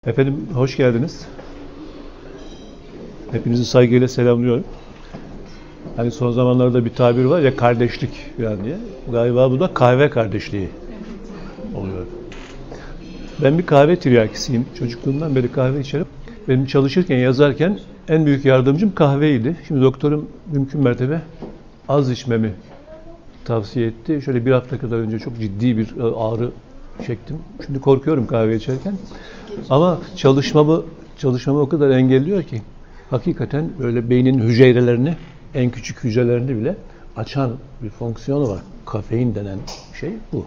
Efendim hoş geldiniz. Hepinizi saygıyla selamlıyorum. Hani son zamanlarda bir tabir var ya kardeşlik falan diye. Galiba bu da kahve kardeşliği oluyor. Ben bir kahve tiryakisiyim. Çocukluğumdan beri kahve içerim. Benim çalışırken, yazarken en büyük yardımcım kahveydi. Şimdi doktorum mümkün mertebe az içmemi tavsiye etti. Şöyle bir hafta kadar önce çok ciddi bir ağrı çektim. Şimdi korkuyorum kahve içerken. Ama çalışmamı o kadar engelliyor ki hakikaten böyle beynin hücrelerini, en küçük hücrelerini bile açan bir fonksiyonu var. Kafein denen şey bu.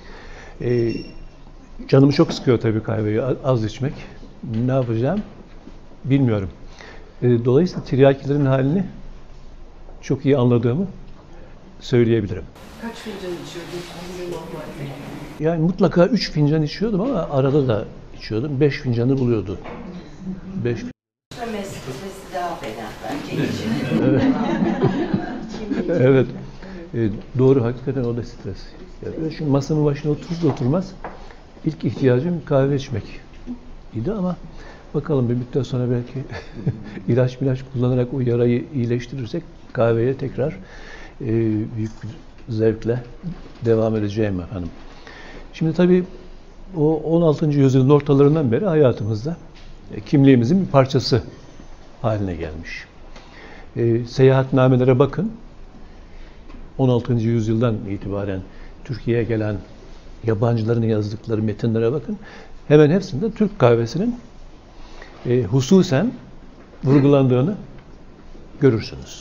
Canımı çok sıkıyor tabii kahveyi az içmek. Ne yapacağım bilmiyorum. Dolayısıyla tiryakilerin halini çok iyi anladığımı söyleyebilirim. Kaç fincan içiyordun günde normalde? Yani mutlaka 3 fincan içiyordum ama arada da içiyordum. 5 fincanı buluyordu. 5 Stresi daha fena bence için. Evet. Evet. Doğru, hakikaten o da stres. Yani şimdi masanın başına oturur da oturmaz ilk ihtiyacım kahve içmek idi ama bakalım bir müddet sonra belki ilaç kullanarak o yarayı iyileştirirsek kahveye tekrar büyük bir zevkle devam edeceğim efendim. Şimdi tabii o 16. yüzyılın ortalarından beri hayatımızda kimliğimizin bir parçası haline gelmiş. Seyahatnamelere bakın. 16. yüzyıldan itibaren Türkiye'ye gelen yabancıların yazdıkları metinlere bakın. Hemen hepsinde Türk kahvesinin hususen vurgulandığını görürsünüz.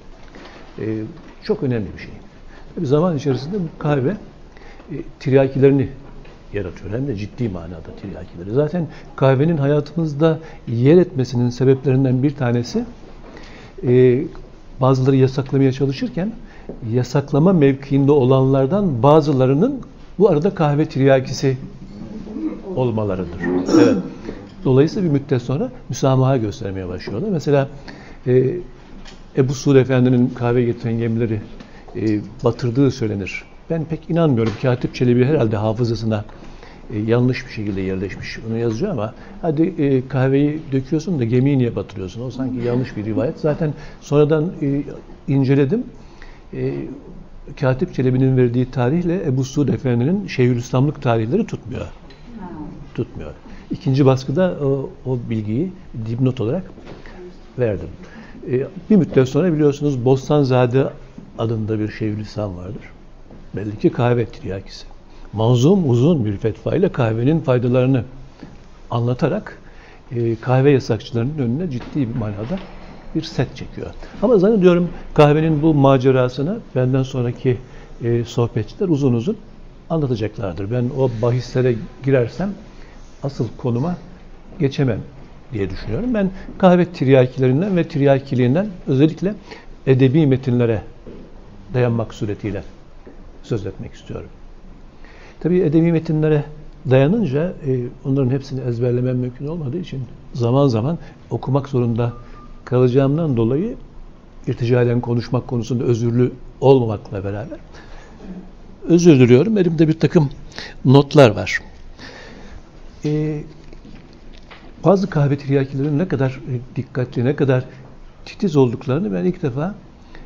Çok önemli bir şey. Tabii zaman içerisinde bu kahve tiryakilerini yaratıyor. Hem de ciddi manada tiryakileri. Zaten kahvenin hayatımızda yer etmesinin sebeplerinden bir tanesi bazıları yasaklamaya çalışırken yasaklama mevkiinde olanlardan bazılarının bu arada kahve tiryakisi olmalarıdır. Evet. Dolayısıyla bir müddet sonra müsamaha göstermeye başlıyorlar. Mesela Ebu Suud Efendi'nin kahve getiren gemileri batırdığı söylenir. Ben pek inanmıyorum. Katip Çelebi herhalde hafızasına yanlış bir şekilde yerleşmiş. Onu yazıyor ama hadi kahveyi döküyorsun da gemiyi niye batırıyorsun? O sanki yanlış bir rivayet. Zaten sonradan inceledim. Katip Çelebi'nin verdiği tarihle Ebu Suud Efendi'nin Şeyhülislamlık tarihleri tutmuyor. Tutmuyor. İkinci baskıda o bilgiyi dipnot olarak verdim. Bir müddet sonra biliyorsunuz Bostanzade adında bir Şeyhülislam vardır. Belli ki kahve tiryakisi. Manzum uzun bir fetva ile kahvenin faydalarını anlatarak kahve yasakçılarının önüne ciddi bir manada bir set çekiyor. Ama zannediyorum kahvenin bu macerasını benden sonraki sohbetçiler uzun uzun anlatacaklardır. Ben o bahislere girersem asıl konuma geçemem diye düşünüyorum. Ben kahve tiryakilerinden ve tiryakiliğinden özellikle edebi metinlere dayanmak suretiyle söz etmek istiyorum. Tabii edebi metinlere dayanınca onların hepsini ezberlemem mümkün olmadığı için zaman zaman okumak zorunda kalacağımdan dolayı irticalen konuşmak konusunda özürlü olmamakla beraber özür diliyorum. Elimde bir takım notlar var. Bazı kahve tiryakilerin ne kadar dikkatli, ne kadar titiz olduklarını ben ilk defa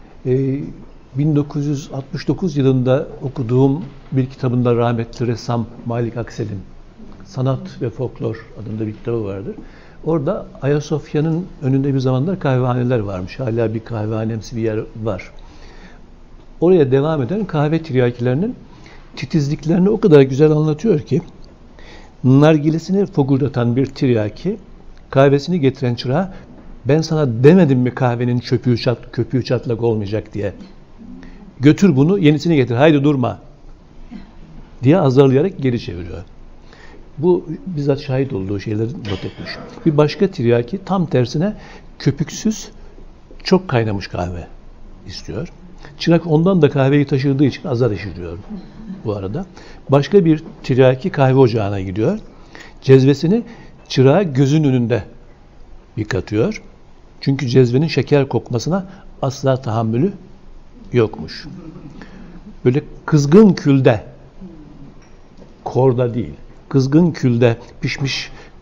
1969 yılında okuduğum bir kitabında rahmetli ressam Malik Aksel'in Sanat ve Folklor adında bir kitabı vardır. Orada Ayasofya'nın önünde bir zamanlar kahvehaneler varmış. Hala bir kahvehanemsi bir yer var. Oraya devam eden kahve tiryakilerinin titizliklerini o kadar güzel anlatıyor ki nargilesini fogurdatan bir tiryaki kahvesini getiren çırağa ben sana demedim mi kahvenin köpüğü çatlak olmayacak diye. Götür bunu, yenisini getir. Haydi durma. Diye azarlayarak geri çeviriyor. Bu bizzat şahit olduğu şeyleri not etmiş. Bir başka tiryaki tam tersine köpüksüz, çok kaynamış kahve istiyor. Çırak ondan da kahveyi taşırdığı için azar işitiyor bu arada. Başka bir tiryaki kahve ocağına gidiyor. Cezvesini çırağa gözün önünde yıkatıyor. Çünkü cezvenin şeker kokmasına asla tahammülü yokmuş. Böyle kızgın külde, korda değil, kızgın külde pişmiş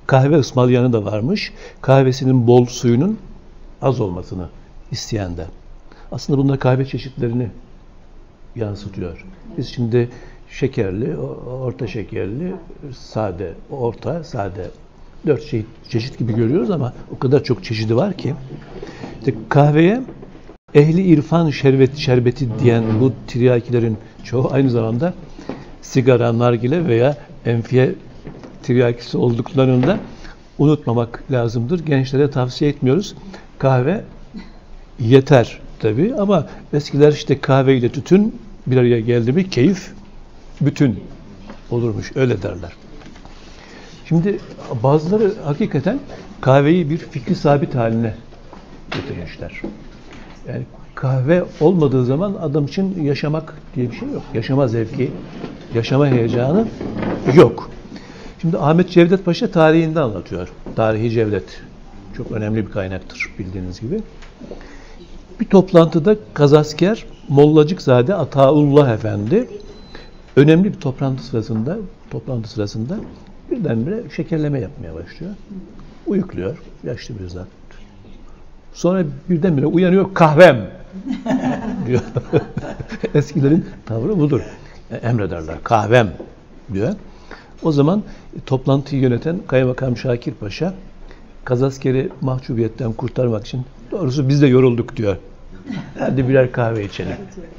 Kahve ısmarlayanı da varmış. Kahvesinin bol, suyunun az olmasını isteyen de. Aslında bunlar kahve çeşitlerini yansıtıyor. Biz şimdi şekerli, orta şekerli, sade, orta, sade 4 çeşit gibi görüyoruz ama o kadar çok çeşidi var ki. İşte kahveye ehli irfan şerbeti diyen bu tiryakilerin çoğu aynı zamanda sigara, nargile veya enfiye tiryakisi olduklarını da unutmamak lazımdır. Gençlere tavsiye etmiyoruz. Kahve yeter tabii ama eskiler işte kahve ile tütün bir araya geldi mi keyif bütün olurmuş. Öyle derler. Şimdi bazıları hakikaten kahveyi bir fikri sabit haline getirmişler. Yani kahve olmadığı zaman adam için yaşamak diye bir şey yok. Yaşama zevki, yaşama heyecanı yok. Şimdi Ahmet Cevdet Paşa tarihinde anlatıyor. Tarihi Cevdet. Çok önemli bir kaynaktır bildiğiniz gibi. Bir toplantıda Kazasker Mollacıkzade Ataullah Efendi önemli bir toplantı sırasında birdenbire şekerleme yapmaya başlıyor. Uyukluyor. Yaşlı bir zat. Sonra birdenbire uyanıyor. Kahvem diyor. Eskilerin tavrı budur. Emrederler. Kahvem diyor. O zaman toplantıyı yöneten Kaymakam Şakir Paşa Kazasker'i mahcubiyetten kurtarmak için doğrusu biz de yorulduk diyor. Hadi birer kahve içelim.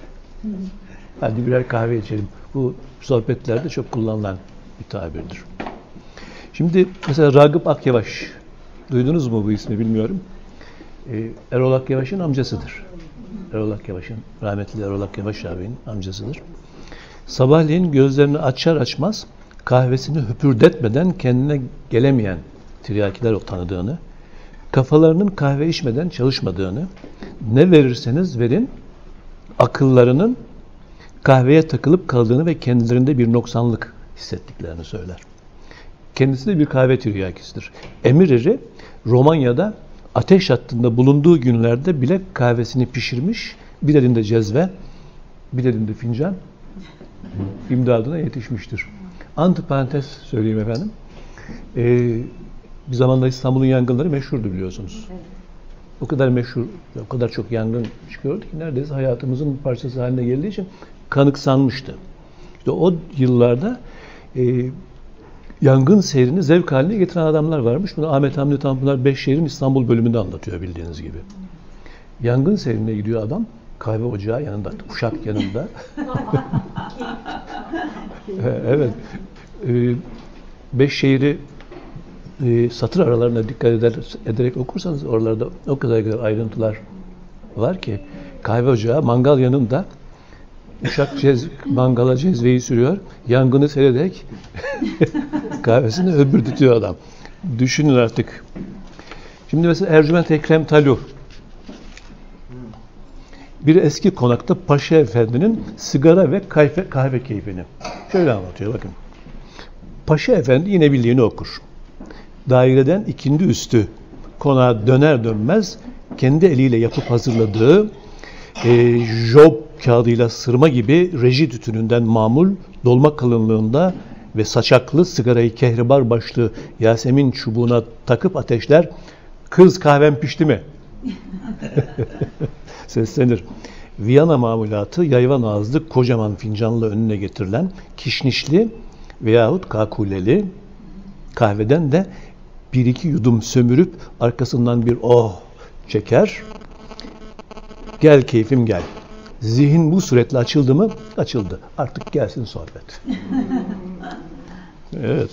Hadi birer kahve içelim. Bu sohbetlerde çok kullanılan bir tabirdir. Şimdi mesela Ragıp Akyavaş, duydunuz mu bu ismi bilmiyorum. Erol Akyavaş'ın amcasıdır. Erol Akyavaş'ın, rahmetli Erol Akyavaş abinin amcasıdır. Sabahleyin gözlerini açar açmaz kahvesini höpürdetmeden kendine gelemeyen tiryakiler tanıdığını, kafalarının kahve içmeden çalışmadığını, ne verirseniz verin, akıllarının kahveye takılıp kaldığını ve kendilerinde bir noksanlık hissettiklerini söyler. Kendisi de bir kahve tiryakisidir. Emireri Romanya'da ateş hattında bulunduğu günlerde bile kahvesini pişirmiş, bir elinde cezve, bir elinde fincan imdadına yetişmiştir. Antiparantez söyleyeyim efendim. Bir zamanlar İstanbul'un yangınları meşhurdu biliyorsunuz. O kadar meşhur, o kadar çok yangın çıkıyordu ki neredeyse hayatımızın bir parçası haline geldiği için kanıksanmıştı. İşte o yıllarda yangın seyrini zevk haline getiren adamlar varmış. Bunu Ahmet Hamdi Tanpınar Beşşehir'in İstanbul bölümünde anlatıyor bildiğiniz gibi. Yangın seyrine gidiyor adam. Kahve ocağı yanında, uşak yanında. Evet. Beşşehir'i satır aralarına dikkat ederek okursanız oralarda o kadar ayrıntılar var ki kahve ocağı mangal yanında uşak mangala cezveyi sürüyor. Yangını seyrederek kahvesini öbürdütüyor adam. Düşünün artık. Şimdi mesela Ercüment Ekrem Talu bir eski konakta Paşa Efendi'nin sigara ve kahve keyfini şöyle anlatıyor bakın. Paşa Efendi yine bildiğini okur. Daireden ikindi üstü konağa döner dönmez kendi eliyle yapıp hazırladığı job kağıdıyla sırma gibi reji tütününden mamul dolma kalınlığında ve saçaklı sigarayı kehribar başlı Yasemin çubuğuna takıp ateşler. Kız kahvem pişti mi? Seslenir. Viyana mamulatı yayvan ağızlı kocaman fincanla önüne getirilen kişnişli veyahut kakuleli kahveden de bir iki yudum sömürüp arkasından bir oh çeker. Gel keyfim gel. Zihin bu suretle açıldı mı? Açıldı. Artık gelsin sohbet. Evet.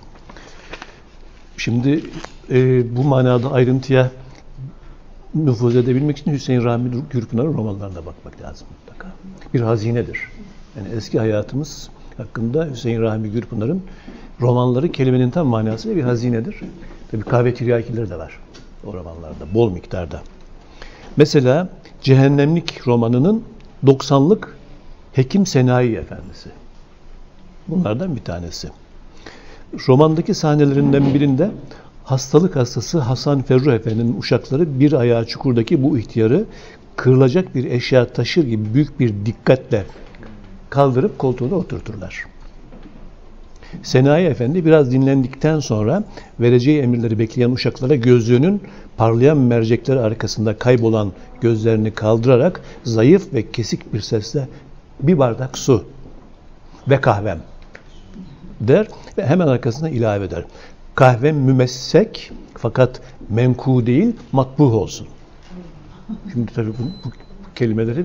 Şimdi bu manada ayrıntıya nüfuz edebilmek için Hüseyin Rahmi Gürpınar'ın romanlarına bakmak lazım mutlaka. Bir hazinedir. Yani eski hayatımız hakkında Hüseyin Rahmi Gürpınar'ın romanları kelimenin tam manasıyla bir hazinedir. Tabii kahve tiryakileri de var o romanlarda, bol miktarda. Mesela Cehennemlik romanının 90'lık Hekim Senayi Efendisi. Bunlardan bir tanesi. Romandaki sahnelerinden birinde hastalık hastası Hasan Ferruh Efendi'nin uşakları bir ayağı çukurdaki bu ihtiyarı kırılacak bir eşya taşır gibi büyük bir dikkatle kaldırıp koltuğuna oturturlar. Senayi Efendi biraz dinlendikten sonra vereceği emirleri bekleyen uşaklara gözlüğünün parlayan mercekleri arkasında kaybolan gözlerini kaldırarak zayıf ve kesik bir sesle bir bardak su ve kahvem der ve hemen arkasına ilave eder. Kahvem mümessek fakat menku değil matbuh olsun. Şimdi tabii bu kelimeleri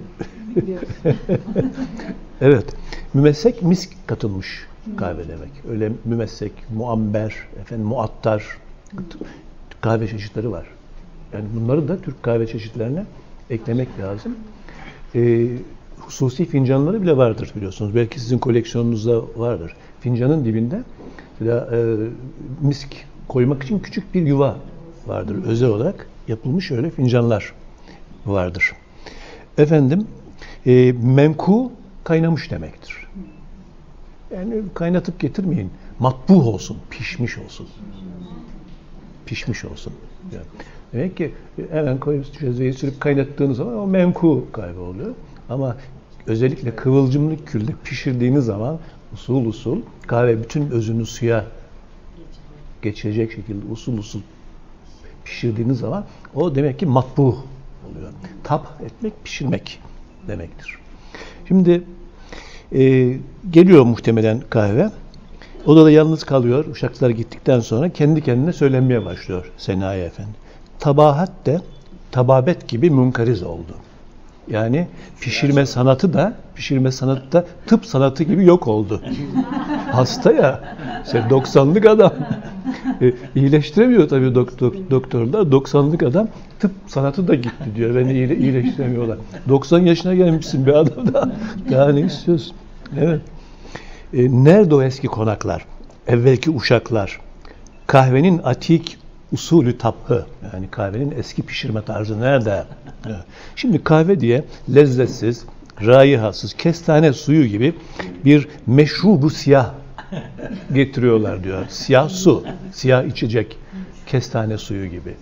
evet. Mümessek misk katılmış kahve demek. Öyle mümessek, muamber, muattar kahve çeşitleri var. Yani bunları da Türk kahve çeşitlerine eklemek lazım. Hususi fincanları bile vardır biliyorsunuz. Belki sizin koleksiyonunuzda vardır. Fincanın dibinde misk koymak için küçük bir yuva vardır. Özel olarak yapılmış öyle fincanlar vardır. Efendim, menku kaynamış demektir. Yani kaynatıp getirmeyin. Matbuh olsun, pişmiş olsun. Pişmiş olsun. Yani demek ki hemen koyup cezveyi sürüp kaynattığınız zaman o menku kahve oluyor. Ama özellikle kıvılcımlı külde pişirdiğiniz zaman usul usul kahve bütün özünü suya geçirecek şekilde usul usul pişirdiğiniz zaman o demek ki matbuh oluyor. Tap etmek, pişirmek demektir. Şimdi geliyor muhtemelen kahve. Odada yalnız kalıyor. Uşaklar gittikten sonra kendi kendine söylenmeye başlıyor Senayi Efendi. Tabahat de tababet gibi münkariz oldu. Yani pişirme sanatı da tıp sanatı gibi yok oldu. Hasta ya. 90'lık adam. İyileştiremiyor tabii doktorlar. 90'lık adam tıp sanatı da gitti diyor. Beni iyileştiremiyorlar. 90 yaşına gelmişsin bir adam da. Daha ne istiyorsun? Evet. Nerede o eski konaklar? Evvelki uşaklar. Kahvenin atik usulü tabhı. Yani kahvenin eski pişirme tarzı nerede? Evet. Şimdi kahve diye lezzetsiz, raihasız, kestane suyu gibi bir meşrubu siyah getiriyorlar diyor. Siyah su, siyah içecek, kestane suyu gibi.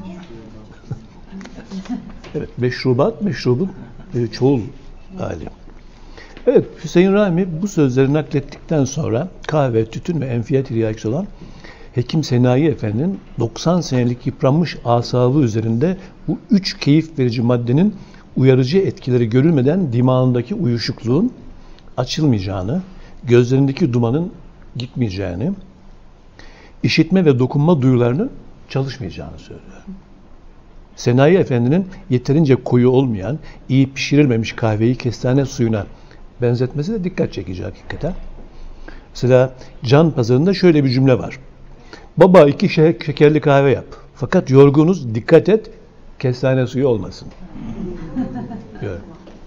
Evet, meşrubun çoğul hali. Evet, Hüseyin Rahmi bu sözleri naklettikten sonra kahve, tütün ve enfiye tiryakisi olan Hekim Senayi Efendi'nin 90 senelik yıpranmış asabı üzerinde bu 3 keyif verici maddenin uyarıcı etkileri görülmeden dimağındaki uyuşukluğun açılmayacağını, gözlerindeki dumanın gitmeyeceğini, işitme ve dokunma duyularının çalışmayacağını söylüyor. Senayi Efendi'nin yeterince koyu olmayan, iyi pişirilmemiş kahveyi kestane suyuna benzetmesi de dikkat çekici hakikaten. Mesela Can Pazarı'nda şöyle bir cümle var. Baba 2 şekerli kahve yap. Fakat yorgunuz, dikkat et, kestane suyu olmasın. Diyor.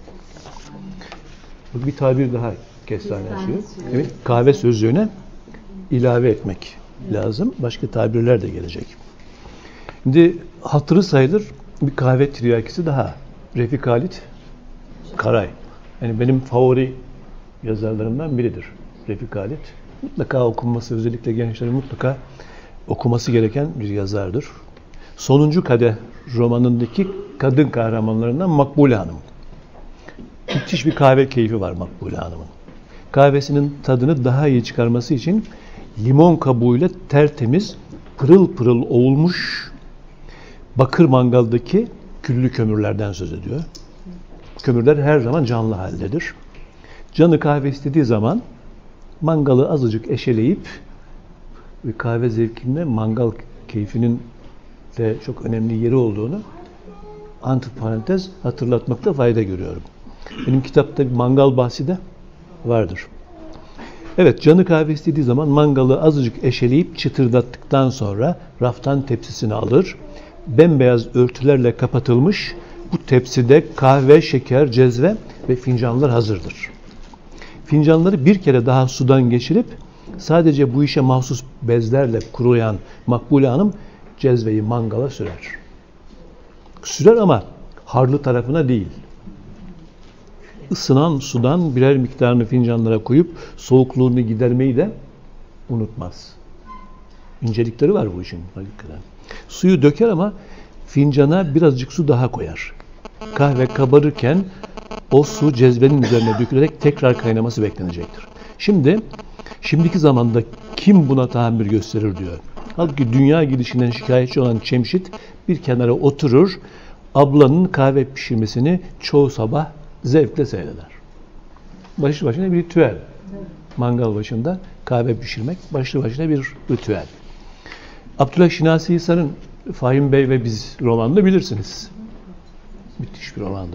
Bu bir tabir daha, kestane suyu. Evet, kahve sözlüğüne ilave etmek lazım. Başka tabirler de gelecek. Şimdi hatırı sayılır bir kahve tiryakisi daha. Refik Halit Karay. Yani benim favori yazarlarımdan biridir Refik Halit. Mutlaka okunması, özellikle gençlerin mutlaka okuması gereken bir yazardır. Sonuncu Kadeh romanındaki kadın kahramanlarından Makbule Hanım. Müthiş bir kahve keyfi var Makbule Hanım'ın. Kahvesinin tadını daha iyi çıkarması için limon kabuğuyla tertemiz, pırıl pırıl ovulmuş bakır mangaldaki küllü kömürlerden söz ediyor. Kömürler her zaman canlı haldedir. Canı kahve istediği zaman mangalı azıcık eşeleyip ve kahve zevkinde mangal keyfinin de çok önemli yeri olduğunu antiparantez hatırlatmakta fayda görüyorum. Benim kitapta bir mangal bahsi de vardır. Evet, canı kahve istediği zaman mangalı azıcık eşeleyip çıtırdattıktan sonra raftan tepsisini alır. Bembeyaz örtülerle kapatılmış bu tepside kahve, şeker, cezve ve fincanlar hazırdır. Fincanları bir kere daha sudan geçirip sadece bu işe mahsus bezlerle kurulayan Makbule Hanım cezveyi mangala sürer. Sürer ama harlı tarafına değil. Isınan sudan birer miktarını fincanlara koyup soğukluğunu gidermeyi de unutmaz. İncelikleri var bu işin hakikaten. Suyu döker ama fincana birazcık su daha koyar. Kahve kabarırken o su cezvenin üzerine dökülerek tekrar kaynaması beklenecektir. Şimdi Şimdiki zamanda kim buna tahammül gösterir diyor. Halbuki dünya gidişinden şikayetçi olan Cemşit bir kenara oturur, ablanın kahve pişirmesini çoğu sabah zevkle seyreder. Başlı başına bir ritüel. Mangal başında kahve pişirmek başlı başına bir ritüel. Abdullah Şinasi Hisar'ın Fahim Bey ve Biz romanını bilirsiniz. Müthiş bir romandır.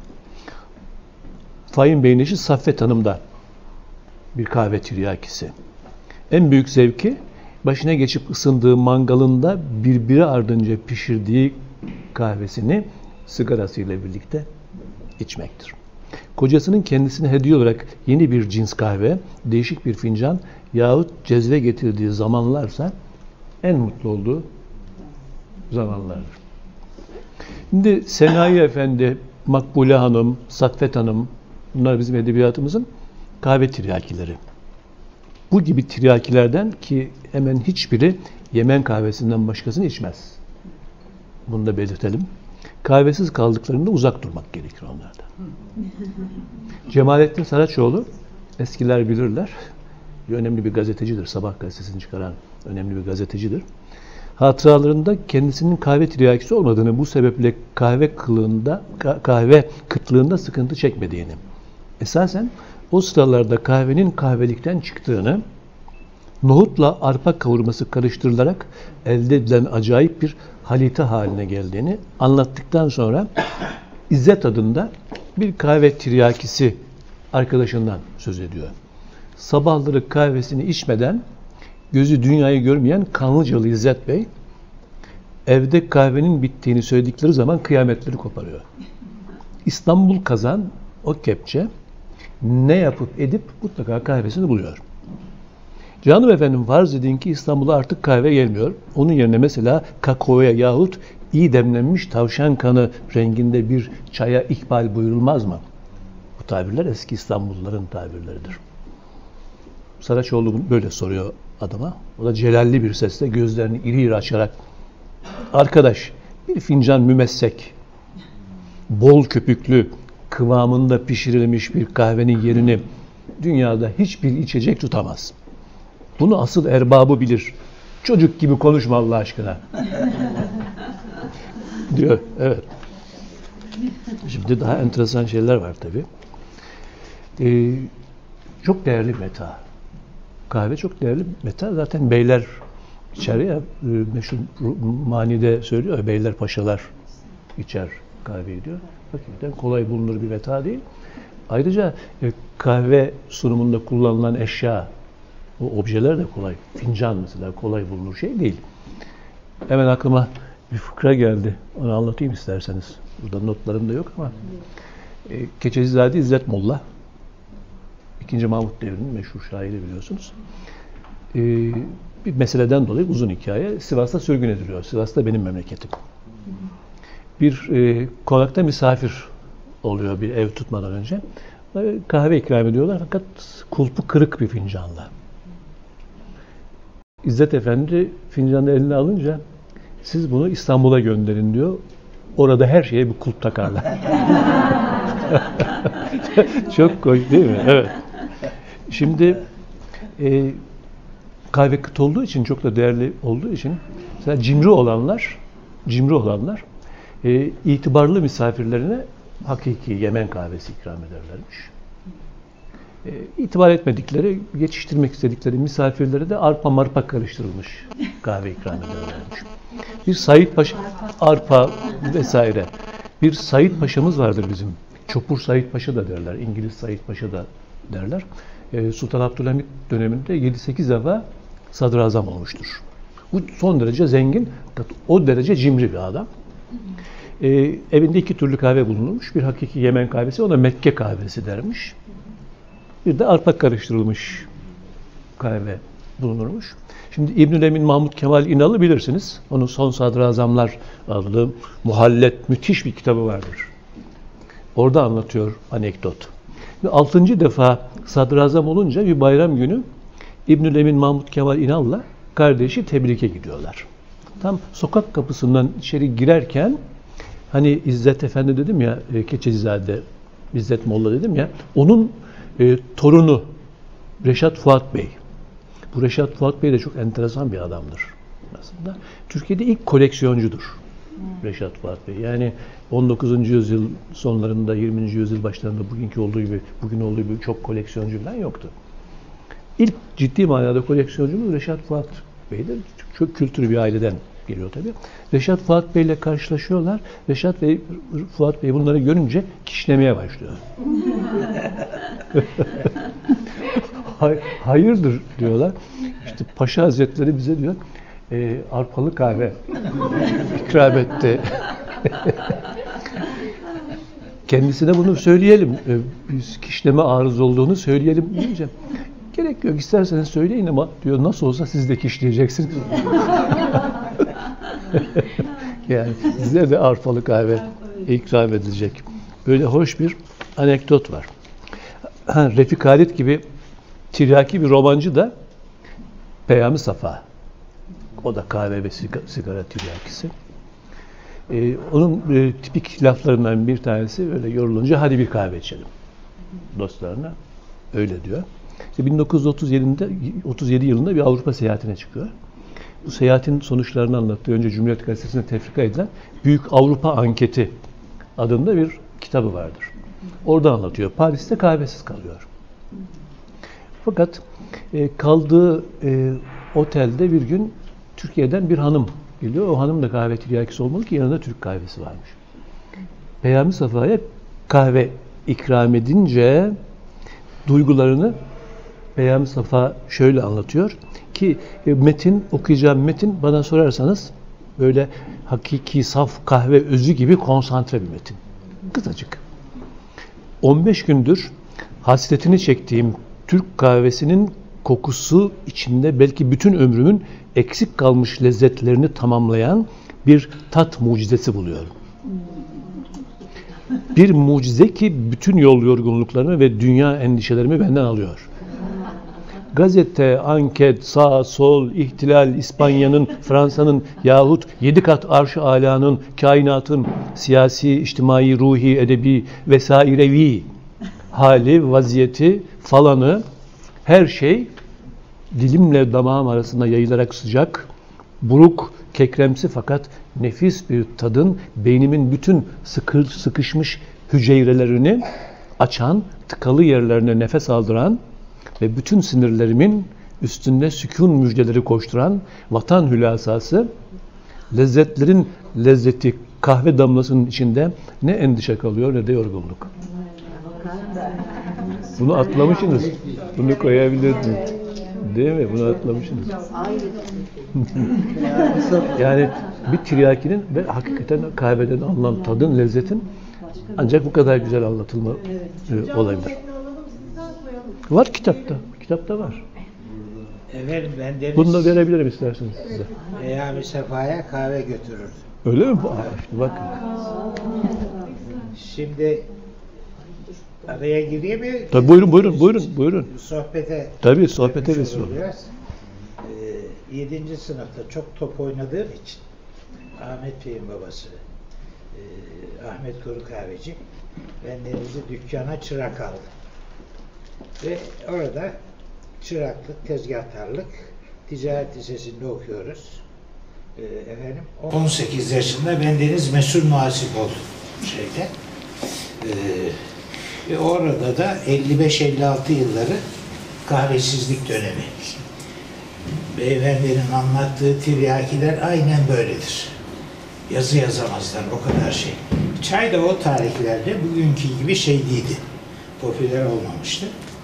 Fahim Bey'in eşi Saffet Hanım da bir kahve tiryakisi. En büyük zevki başına geçip ısındığı mangalında birbiri ardınca pişirdiği kahvesini sigarasıyla birlikte içmektir. Kocasının kendisine hediye olarak yeni bir cins kahve, değişik bir fincan yahut cezve getirdiği zamanlarsa en mutlu olduğu zamanlardır. Şimdi Senayi Efendi, Makbule Hanım, Saffet Hanım, bunlar bizim edebiyatımızın kahve tiryakileri. Bu gibi tiryakilerden ki hemen hiçbiri Yemen kahvesinden başkasını içmez. Bunu da belirtelim. Kahvesiz kaldıklarında uzak durmak gerekir onlardan. Cemalettin Saraçoğlu, eskiler bilirler, önemli bir gazetecidir. Sabah gazetesini çıkaran önemli bir gazetecidir. Hatıralarında kendisinin kahve tiryakisi olmadığını, bu sebeple kahve kıtlığında sıkıntı çekmediğini, esasen o sıralarda kahvenin kahvelikten çıktığını, nohutla arpa kavurması karıştırılarak elde edilen acayip bir halite haline geldiğini anlattıktan sonra İzzet adında bir kahve tiryakisi arkadaşından söz ediyor. Sabahları kahvesini içmeden gözü dünyayı görmeyen Kanlıcalı İzzet Bey, evde kahvenin bittiğini söyledikleri zaman kıyametleri koparıyor. İstanbul kazan o kepçe ne yapıp edip mutlaka kahvesini buluyor. Canım efendim, farz edin ki İstanbul'a artık kahve gelmiyor. Onun yerine mesela kakaoya yahut iyi demlenmiş tavşan kanı renginde bir çaya ikbal buyurulmaz mı? Bu tabirler eski İstanbulluların tabirleridir. Saraçoğlu böyle soruyor adama. O da celalli bir sesle gözlerini iri iri açarak, arkadaş, bir fincan mümessek, bol köpüklü, kıvamında pişirilmiş bir kahvenin yerini dünyada hiçbir içecek tutamaz. Bunu asıl erbabı bilir. Çocuk gibi konuşma Allah aşkına. Diyor. Evet. Şimdi daha enteresan şeyler var tabii. Çok değerli meta. Kahve çok değerli meta. Zaten beyler içer ya, meşhur manide söylüyor ya, beyler paşalar içer kahveyi diyor. Hakikaten kolay bulunur bir meta değil. Ayrıca kahve sunumunda kullanılan eşya, o objeler de kolay. Fincan mesela kolay bulunur şey değil. Hemen aklıma bir fıkra geldi. Onu anlatayım isterseniz. Burada notlarım da yok ama. Keçecizade İzzet Molla, II. Mahmut devrinin meşhur şairi biliyorsunuz. Bir meseleden dolayı uzun hikaye. Sivas'ta sürgün ediliyor. Sivas'ta benim memleketim. Bir konakta misafir oluyor bir ev tutmadan önce. Kahve ikram ediyorlar fakat kulpu kırık bir fincanla. İzzet Efendi fincanı eline alınca siz bunu İstanbul'a gönderin diyor. Orada her şeye bir kulp takarlar. Çok hoş değil mi? Evet. Şimdi kahve kıt olduğu için, çok da değerli olduğu için mesela cimri olanlar itibarlı misafirlerine hakiki Yemen kahvesi ikram ederlermiş. İtibar etmedikleri, geçiştirmek istedikleri misafirlere de arpa marpa karıştırılmış kahve ikram ederlermiş. Bir Said Paşa, arpa vesaire. Bir Said Paşa'mız vardır bizim. Çopur Said Paşa da derler. İngiliz Said Paşa da derler. Sultan Abdülhamit döneminde 7-8 defa sadrazam olmuştur. Bu son derece zengin, o derece cimri bir adam. Evinde 2 türlü kahve bulunurmuş. Bir hakiki Yemen kahvesi, o da Mekke kahvesi dermiş. Bir de arpa karıştırılmış kahve bulunurmuş. Şimdi İbnül Emin Mahmut Kemal İnal'ı bilirsiniz. Onun Son Sadrazamlar adlı muhallet müthiş bir kitabı vardır. Orada anlatıyor anekdot. 6. defa sadrazam olunca bir bayram günü İbnül Emin Mahmut Kemal İnal'la kardeşi tebrike gidiyorlar. Tam sokak kapısından içeri girerken, hani İzzet Efendi dedim ya, Keçecizade İzzet Molla dedim ya, onun torunu Reşat Fuat Bey. Bu Reşat Fuat Bey de çok enteresan bir adamdır aslında. Türkiye'de ilk koleksiyoncudur Reşat Fuat Bey. Yani 19. yüzyıl sonlarında, 20. yüzyıl başlarında bugün olduğu gibi çok koleksiyoncu falan yoktu. İlk ciddi manada koleksiyoncumuz Reşat Fuat Bey'dir. Çok kültürlü bir aileden geliyor tabii. Reşat Fuat Bey ile karşılaşıyorlar. Fuat Bey bunları görünce kişnemeye başlıyor. Hayırdır diyorlar. İşte Paşa Hazretleri bize diyor arpalı kahve ikram etti. Kendisine bunu söyleyelim. Biz kişneme arız olduğunu söyleyelim deyince gerek yok, isterseniz söyleyin ama diyor nasıl olsa siz de kişleyeceksiniz. Yani size de arpalı kahve ikram edilecek. Böyle hoş bir anekdot var. Refik Halit gibi tiryaki bir romancı da Peyami Safa. O da kahve ve sigara tiryakisi. Onun tipik laflarından bir tanesi öyle yorulunca hadi bir kahve içelim dostlarına. Öyle diyor. İşte 1937 yılında bir Avrupa seyahatine çıkıyor. Bu seyahatin sonuçlarını anlattığı önce Cumhuriyet Gazetesi'ne tefrika edilen Büyük Avrupa Anketi adında bir kitabı vardır. Orada anlatıyor. Paris'te kahvesiz kalıyor. Fakat kaldığı otelde bir gün Türkiye'den bir hanım geliyor. O hanım da kahve tiryakisi olmalı ki yanında Türk kahvesi varmış. Peyami Safa'ya kahve ikram edince duygularını Peyami Safa şöyle anlatıyor ki okuyacağım metin bana sorarsanız böyle hakiki saf kahve özü gibi konsantre bir metin. Kısacık. 15 gündür hasretini çektiğim Türk kahvesinin kokusu içinde belki bütün ömrümün eksik kalmış lezzetlerini tamamlayan bir tat mucizesi buluyorum. Bir mucize ki bütün yol yorgunluklarımı ve dünya endişelerimi benden alıyor. Gazete, anket, sağ, sol, ihtilal, İspanya'nın, Fransa'nın yahut 7 kat arş-ı alanın, kainatın siyasi, içtimai, ruhi, edebi vesairevi hali, vaziyeti, falanı, her şey dilimle damağım arasında yayılarak sıcak, buruk, kekremsi fakat nefis bir tadın beynimin bütün sıkışmış hücrelerini açan, tıkalı yerlerine nefes aldıran ve bütün sinirlerimin üstünde sükun müjdeleri koşturan vatan hülasası, lezzetlerin lezzeti kahve damlasının içinde ne endişe kalıyor ne de yorgunluk. Bunu atlamışsınız. Bunu koyabilirdiniz. Değil mi? Bunu atlamışsınız. Yani bir tiryakinin ve hakikaten kahveden alınan tadın, lezzetin ancak bu kadar güzel anlatılma olabilir. Var kitapta. Kitapta var. Efendim bendeniz Bunu da verebilirim isterseniz size. Peyami Safa'ya kahve götürür. Öyle mi? İşte bakın. Şimdi araya gireyim mi? Tabii buyurun. Sohbete sohbete vesile olur. 7. sınıfta çok top oynadığım için Ahmet Bey'in babası Ahmet Kuru Kahveci bendeniz'i dükkana çırak aldı. Ve orada çıraklık, tezgahtarlık, ticaret lisesinde okuyoruz. Efendim 18 yaşında bendeniz mesul muhasip oldu şeyde. Ve orada da 55-56 yılları kahvesizlik dönemi. Beyefendinin anlattığı tiryakiler aynen böyledir. Yazı yazamazlar, o kadar şey. Çay da o tarihlerde bugünkü gibi şey değildi. Popüler olmamıştı.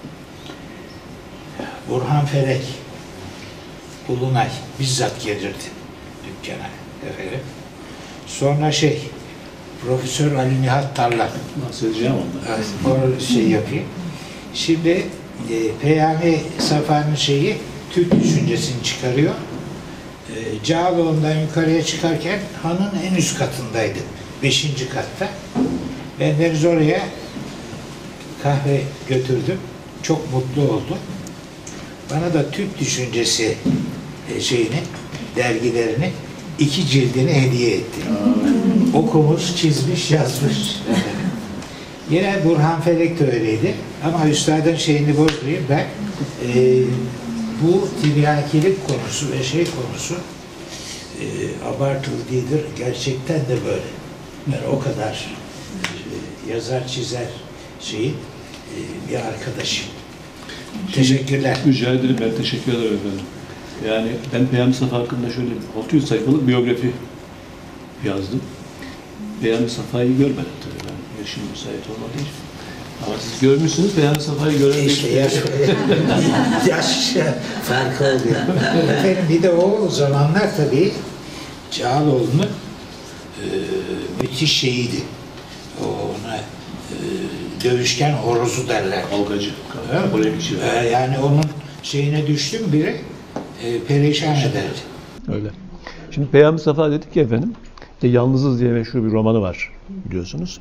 Burhan Felek, Ulunay bizzat gelirdi dükkana efendim. Sonra Profesör Ali Nihat Tarlan. Bahsedeceğim ondan. O şey yapayım. Şimdi Peyami Safa'nın Türk düşüncesini çıkarıyor. Cağaloğlu'ndan yukarıya çıkarken hanın en üst katındaydı. 5. katta. Bendeniz oraya kahve götürdüm. Çok mutlu oldu. Bana da Türk düşüncesi dergilerini 2 cildini hediye etti. Okumuş, çizmiş, yazmış. Yine Burhan Felek de öyleydi. Ama üstadın şeyini bozmayayım ben. Bu tiryakilik konusu ve şey konusu abartılı değildir. Gerçekten de böyle. Yani o kadar yazar çizer bir arkadaşım. Teşekkürler. Rica ederim. Ben teşekkür ederim efendim. Yani ben Peyami Safa hakkında şöyle 600 sayfalık biyografi yazdım. Peyami Safa'yı görmedim tabii ben. Yaşım müsait olmadığı için. Ama siz görmüşsünüz, Peyami Safa'yı gören İşte yaş farkı oluyor. Efendim bir de o zamanlar tabii Çağaloğlu'nun müthiş şeyiydi. Ona dövüşken horozu derler. Algacı, polemikçi. Yani onun şeyine düştüm biri perişan ederdi. Öyle. Şimdi Peyami Safa dedik ya efendim, Yalnızız diye meşhur bir romanı var biliyorsunuz.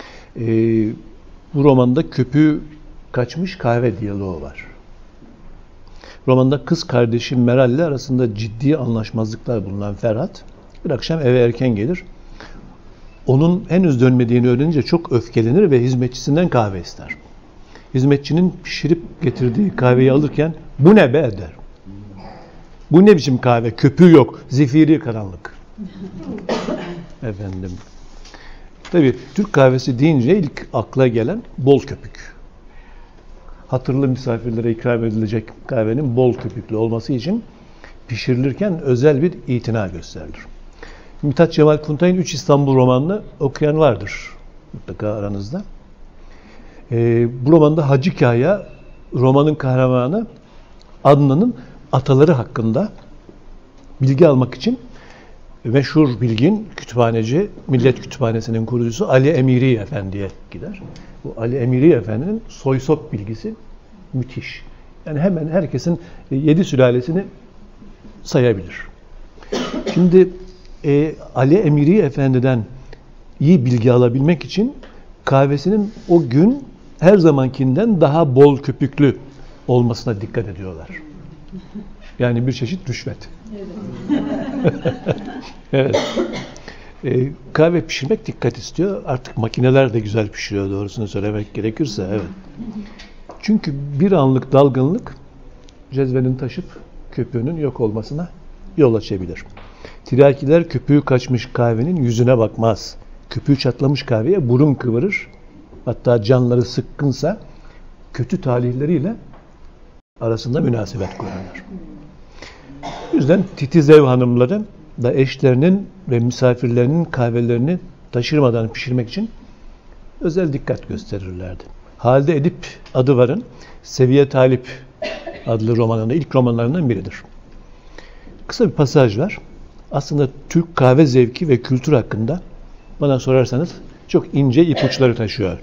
Bu romanda köpüğü kaçmış kahve diyaloğu var. Romanda kız kardeşi Meral ile arasında ciddi anlaşmazlıklar bulunan Ferhat bir akşam eve erken gelir. Onun henüz dönmediğini öğrenince çok öfkelenir ve hizmetçisinden kahve ister. Hizmetçinin pişirip getirdiği kahveyi alırken "Bu ne be?" der. "Bu ne biçim kahve? Köpüğü yok. Zifiri karanlık." Efendim. Tabii Türk kahvesi deyince ilk akla gelen bol köpük. Hatırlı misafirlere ikram edilecek kahvenin bol köpüklü olması için pişirilirken özel bir itina gösterilir. Mithat Cemal Kuntay'ın 3 İstanbul romanını okuyan vardır mutlaka aranızda. Bu romanda Hacı Kaya, romanın kahramanı Adnan'ın ataları hakkında bilgi almak için meşhur bilgin kütüphaneci, Millet Kütüphanesi'nin kurucusu Ali Emiri Efendi'ye gider. Bu Ali Emiri Efendi'nin soysop bilgisi müthiş. Yani hemen herkesin 7 sülalesini sayabilir. Şimdi Ali Emiri Efendi'den iyi bilgi alabilmek için kahvesinin o gün her zamankinden daha bol köpüklü olmasına dikkat ediyorlar. Yani bir çeşit rüşvet. Evet. Kahve pişirmek dikkat istiyor. Artık makineler de güzel pişiriyor doğrusunu söylemek gerekirse. Evet. Çünkü bir anlık dalgınlık cezvenin taşıp köpüğünün yok olmasına yol açabilir. Tiryakiler köpüğü kaçmış kahvenin yüzüne bakmaz. Köpüğü çatlamış kahveye burun kıvırır. Hatta canları sıkkınsa kötü talihleriyle arasında münasebet kurarlar. O yüzden titiz ev hanımları da eşlerinin ve misafirlerinin kahvelerini taşırmadan pişirmek için özel dikkat gösterirlerdi. Halide Edip adı varın Seviye Talip adlı romanında ilk romanlarından biridir. Kısa bir pasaj var. Aslında Türk kahve zevki ve kültür hakkında bana sorarsanız çok ince ipuçları taşıyor.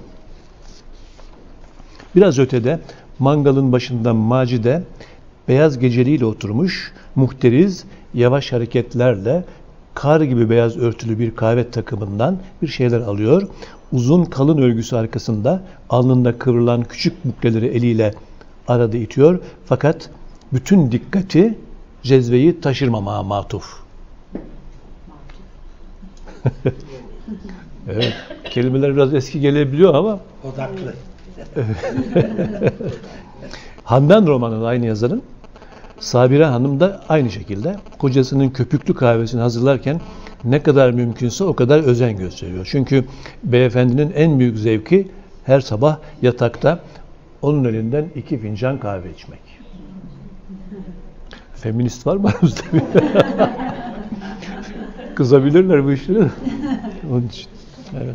Biraz ötede mangalın başında Macide beyaz geceliğiyle oturmuş, muhteriz, yavaş hareketlerle kar gibi beyaz örtülü bir kahve takımından bir şeyler alıyor. Uzun kalın örgüsü arkasında alnında kıvrılan küçük bukleleri eliyle arada itiyor. Fakat bütün dikkati cezveyi taşırmamaya matuf. Evet, kelimeler biraz eski gelebiliyor ama Odaklı. Handan romanının aynı yazarın Sabire Hanım da aynı şekilde kocasının köpüklü kahvesini hazırlarken ne kadar mümkünse o kadar özen gösteriyor. Çünkü beyefendinin en büyük zevki her sabah yatakta onun elinden 2 fincan kahve içmek. Feminist var mı aramızda? Kızabilirler bu işleri. Onun için. Evet.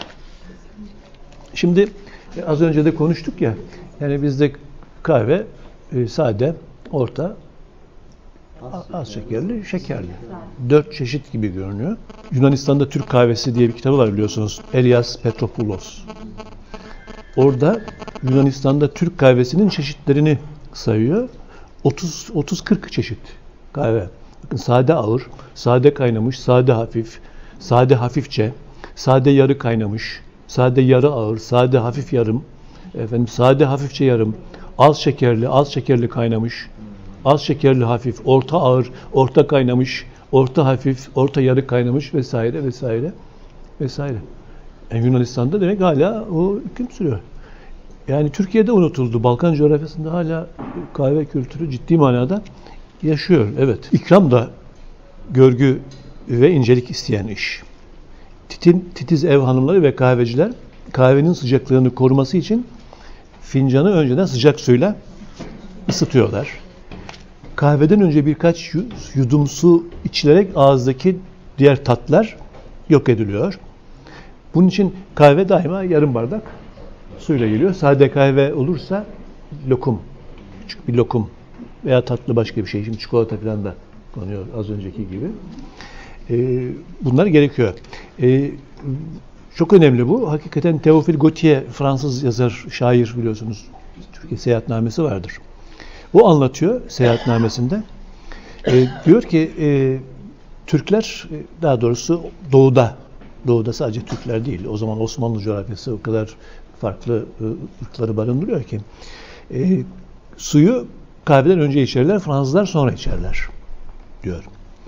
Şimdi az önce de konuştuk ya, yani bizde kahve sade, orta, az şekerli, şekerli. 4 çeşit gibi görünüyor. Yunanistan'da Türk kahvesi diye bir kitabı var biliyorsunuz. Elias Petropoulos. Orada Yunanistan'da Türk kahvesinin çeşitlerini sayıyor. 30-40 çeşit kahve. Bakın sade ağır, sade kaynamış, sade hafif, sade hafifçe, sade yarı kaynamış, sade yarı ağır, sade hafif yarım, sade hafifçe yarım, az şekerli kaynamış, az şekerli hafif, orta ağır, orta kaynamış, orta hafif, orta yarı kaynamış vesaire vesaire vesaire. Yani Yunanistan'da demek hala o hüküm sürüyor. Yani Türkiye'de unutuldu. Balkan coğrafyasında hala kahve kültürü ciddi manada yaşıyor. Evet. İkram da görgü ve incelik isteyen iş. Titiz ev hanımları ve kahveciler kahvenin sıcaklığını koruması için fincanı önceden sıcak suyla ısıtıyorlar. Kahveden önce birkaç yudum su içilerek ağızdaki diğer tatlar yok ediliyor. Bunun için kahve daima yarım bardak suyla geliyor. Sade kahve olursa lokum, küçük bir lokum veya tatlı başka bir şey. Şimdi çikolata falan da konuyor az önceki gibi. Bunlar gerekiyor. Çok önemli bu. Hakikaten Théophile Gautier, Fransız yazar, şair biliyorsunuz. Türkiye seyahatnamesi vardır. O anlatıyor seyahatnamesinde. Diyor ki Türkler, daha doğrusu Doğu'da sadece Türkler değil. O zaman Osmanlı coğrafyası o kadar farklı ırkları barındırıyor ki suyu kahveden önce içerler, Fransızlar sonra içerler diyor.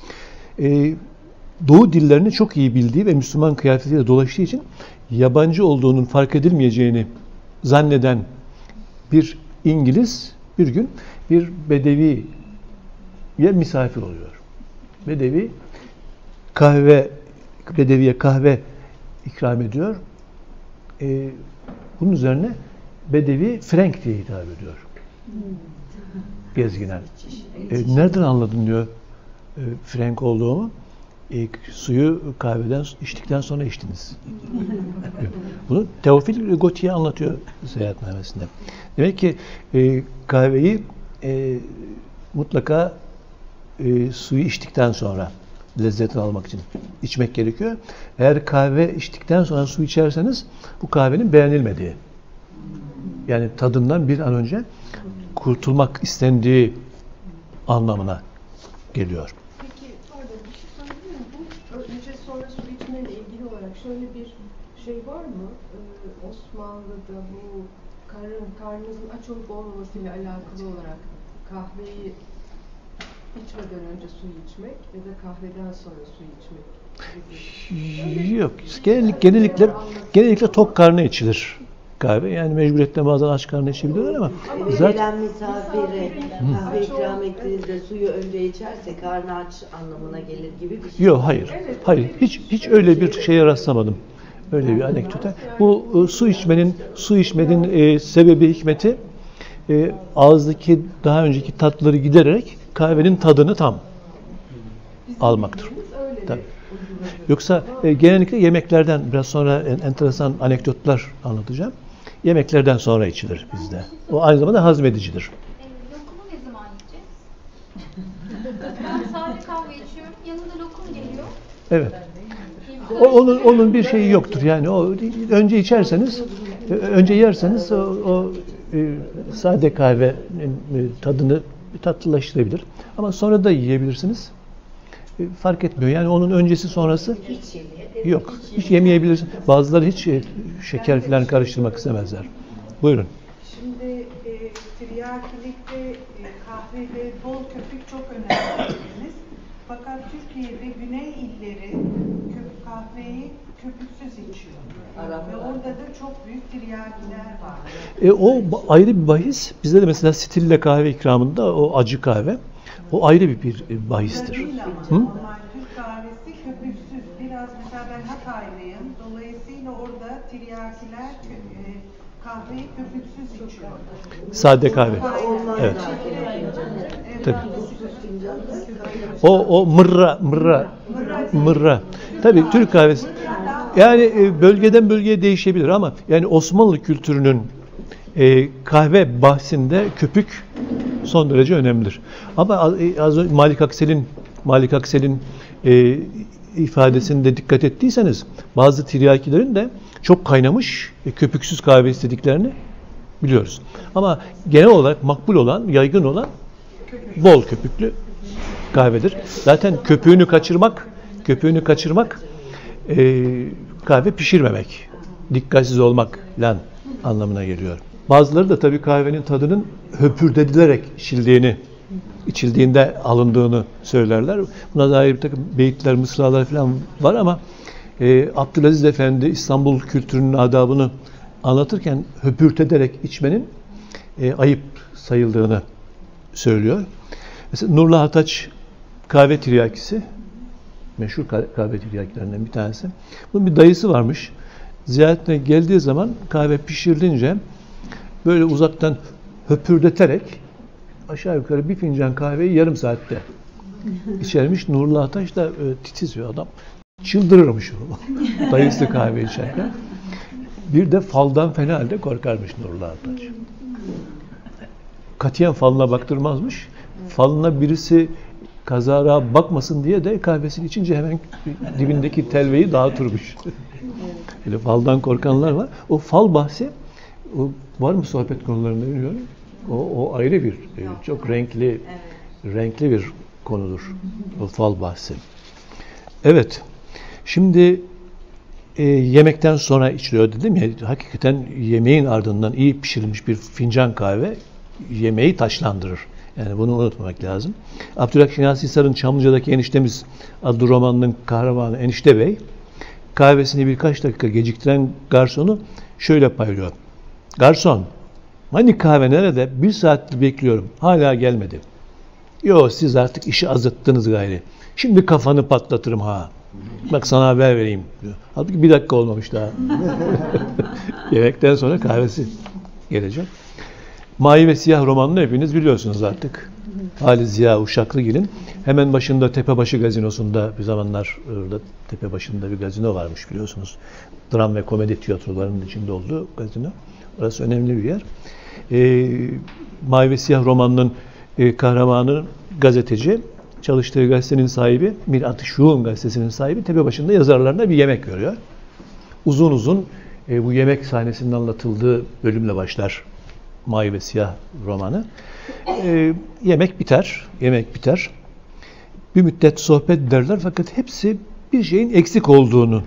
Doğu dillerini çok iyi bildiği ve Müslüman kıyafetiyle dolaştığı için yabancı olduğunun fark edilmeyeceğini zanneden bir İngiliz bir gün bir bedeviye misafir oluyor. Bedeviye kahve ikram ediyor. Bunun üzerine Bedevi Frank diye hitap ediyor. Gezginen. Nereden anladın diyor Frank olduğumu? Suyu kahveden içtikten sonra içtiniz. Bunu Théophile Gautier anlatıyor seyahatnamesinde. Demek ki kahveyi mutlaka suyu içtikten sonra lezzetini almak için içmek gerekiyor. Eğer kahve içtikten sonra su içerseniz bu kahvenin beğenilmediği, yani tadından bir an önce kurtulmak istendiği anlamına geliyor. Peki pardon bir şey sorabilir miyim? Bu önce sonra su içmeyle ilgili olarak şöyle bir şey var mı? Osmanlı'da bu karnınızın aç olup olmamasıyla alakalı olarak kahveyi içmeden önce su içmek ya da kahveden sonra su içmek gibi. Yok. Genellikle tok karnına içilir kahve. Yani mecburiyetten bazen aç karnına içebiliyorlar ama zaten Gelen misafire kahve ikram ettiğinizde suyu önce içerse karnı aç anlamına gelir gibi bir şey. yok, hayır. Hiç öyle bir şeye rastlamadım. Öyle bir anekdota. Bu su içmenin sebebi, hikmeti ağızdaki daha önceki tatları gidererek kahvenin tadını tam almaktır. Tabii. Yoksa genellikle yemeklerden, biraz sonra enteresan anekdotlar anlatacağım. Yemeklerden sonra içilir bizde. O aynı zamanda hazmedicidir. Lokumu ne zaman yiyeceğiz? Ben sade kahve içiyorum. Yanında lokum geliyor. Evet. Onun bir şeyi yoktur. Yani o önce içerseniz, önce yerseniz o sade kahvenin tadını tatlılaştırabilir. Ama sonra da yiyebilirsiniz. Fark etmiyor. Yani onun öncesi sonrası yok. Hiç yemeyebilirsiniz. Bazıları hiç şeker falan karıştırmak istemezler. Buyurun. Şimdi tiryakilikte, kahvede bol köpük çok önemli dediniz. Fakat Türkiye'de güney illeri kahveyi köpüksüz içiyor. Ve orada da çok büyük tiryakiler var. O ayrı bir bahis. Bizde de mesela stille kahve ikramında o acı kahve. O ayrı bir bahistir. Değil ama normal Türk kahvesi köpüksüz. Biraz mesela ben Hataylıyım. Dolayısıyla orada tiryakiler kahveyi köpüksüz içiyor. Sade kahve. Evet. Tabii. O mırra. Tabii Türk kahvesi. Yani bölgeden bölgeye değişebilir ama yani Osmanlı kültürünün kahve bahsinde köpük son derece önemlidir. Ama az önce Malik Aksel'in ifadesinde dikkat ettiyseniz bazı tiryakilerin de çok kaynamış köpüksüz kahve istediklerini biliyoruz. Ama genel olarak makbul olan, yaygın olan bol köpüklü kahvedir. Zaten köpüğünü kaçırmak kahve pişirmemek, dikkatsiz olmak falan anlamına geliyor. Bazıları da tabii kahvenin tadının höpürdedilerek içildiğinde alındığını söylerler. Buna dair bir takım beyitler, mısralar falan var ama Abdülaziz Efendi İstanbul kültürünün adabını anlatırken höpürteterek içmenin ayıp sayıldığını söylüyor. Mesela Nurullah Ataç kahve tiryakisi, meşhur kahve tiryakilerinden bir tanesi. Bunun bir dayısı varmış. Ziyaretine geldiği zaman kahve pişirilince böyle uzaktan höpürdeterek aşağı yukarı bir fincan kahveyi yarım saatte içermiş. Nurullah Ataç da titiz bir adam. Çıldırırmış o dayısı kahve içerken. Bir de faldan fena halde korkarmış Nurullah Ataç. Katiyen falına baktırmazmış. Falına birisi kazara bakmasın diye de kahvesini içince hemen dibindeki telveyi dağıtırmış. Böyle faldan korkanlar var. O fal bahsi var mı sohbet konularında bilmiyorum. O ayrı bir çok renkli bir konudur. O fal bahsi. Evet. Şimdi yemekten sonra içiliyor dedim ya, hakikaten yemeğin ardından iyi pişirilmiş bir fincan kahve yemeği taşlandırır. Yani bunu unutmamak lazım. Abdülhak Şinasi Hisar'ın Çamlıca'daki eniştemiz adlı romanının kahramanı Enişte Bey, kahvesini birkaç dakika geciktiren garsonu şöyle paylıyor. Garson, hani kahve nerede? 1 saattir bekliyorum. Hala gelmedi. Yo, siz artık işi azıttınız gayri. Şimdi kafanı patlatırım ha. Bak sana haber vereyim diyor. Halbuki 1 dakika olmamış daha. Yemekten sonra kahvesi gelecek. Mavi ve Siyah romanını hepiniz biliyorsunuz artık. Halit Ziya Uşaklıgil'in hemen başında Tepebaşı Gazinosu'nda bir zamanlar orada Tepebaşı'nda bir gazino varmış biliyorsunuz. Dram ve komedi tiyatrolarının içinde olduğu gazino. Orası önemli bir yer. Mavi ve Siyah romanının kahramanı gazeteci, çalıştığı gazetenin sahibi, Mirat-ı Şuun gazetesinin sahibi Tepebaşı'nda yazarlarına bir yemek veriyor. Uzun uzun bu yemek sahnesinin anlatıldığı bölümle başlar Mavi ve Siyah romanı. Yemek biter. Bir müddet sohbet ederler fakat hepsi bir şeyin eksik olduğunu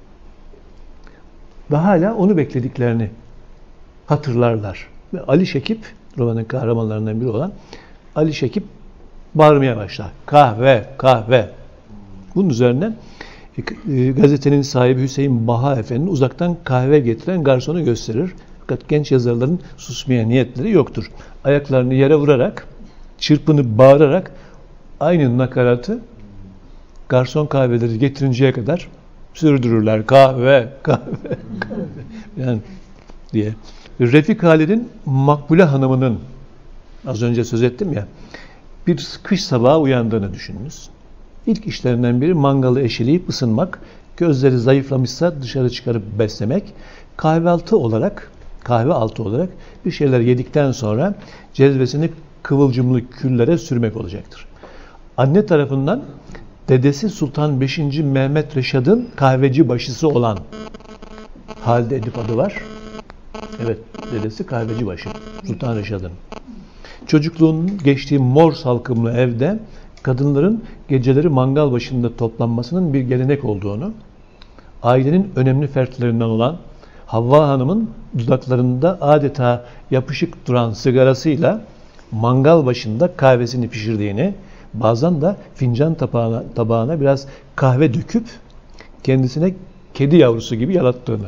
ve hala onu beklediklerini hatırlarlar. Ve Ali Şekip, romanın kahramanlarından biri olan Ali Şekip bağırmaya başlar. Kahve, kahve. Bunun üzerine gazetenin sahibi Hüseyin Baha Efendi'nin uzaktan kahve getiren garsonu gösterir. Fakat genç yazarların susmaya niyetleri yoktur. Ayaklarını yere vurarak, çırpınıp bağırarak aynı nakaratı garson kahveleri getirinceye kadar sürdürürler. Kahve, kahve, kahve. Yani diye. Refik Halid'in Makbule Hanım'ının az önce söz ettim ya, bir kış sabahı uyandığını düşününüz. İlk işlerinden biri mangalı eşeleyip ısınmak, gözleri zayıflamışsa dışarı çıkarıp beslemek, kahve altı olarak bir şeyler yedikten sonra cezvesini kıvılcımlı küllere sürmek olacaktır. Anne tarafından dedesi Sultan 5. Mehmet Reşad'ın kahveci başısı olan Halide Edip adı var. Evet, dedesi kahveci başı Sultan Reşad'ın. Çocukluğunun geçtiği mor salkımlı evde kadınların geceleri mangal başında toplanmasının bir gelenek olduğunu, ailenin önemli fertlerinden olan Havva Hanım'ın dudaklarında adeta yapışık duran sigarasıyla mangal başında kahvesini pişirdiğini, bazen de fincan tabağına biraz kahve döküp kendisine kedi yavrusu gibi yalattığını.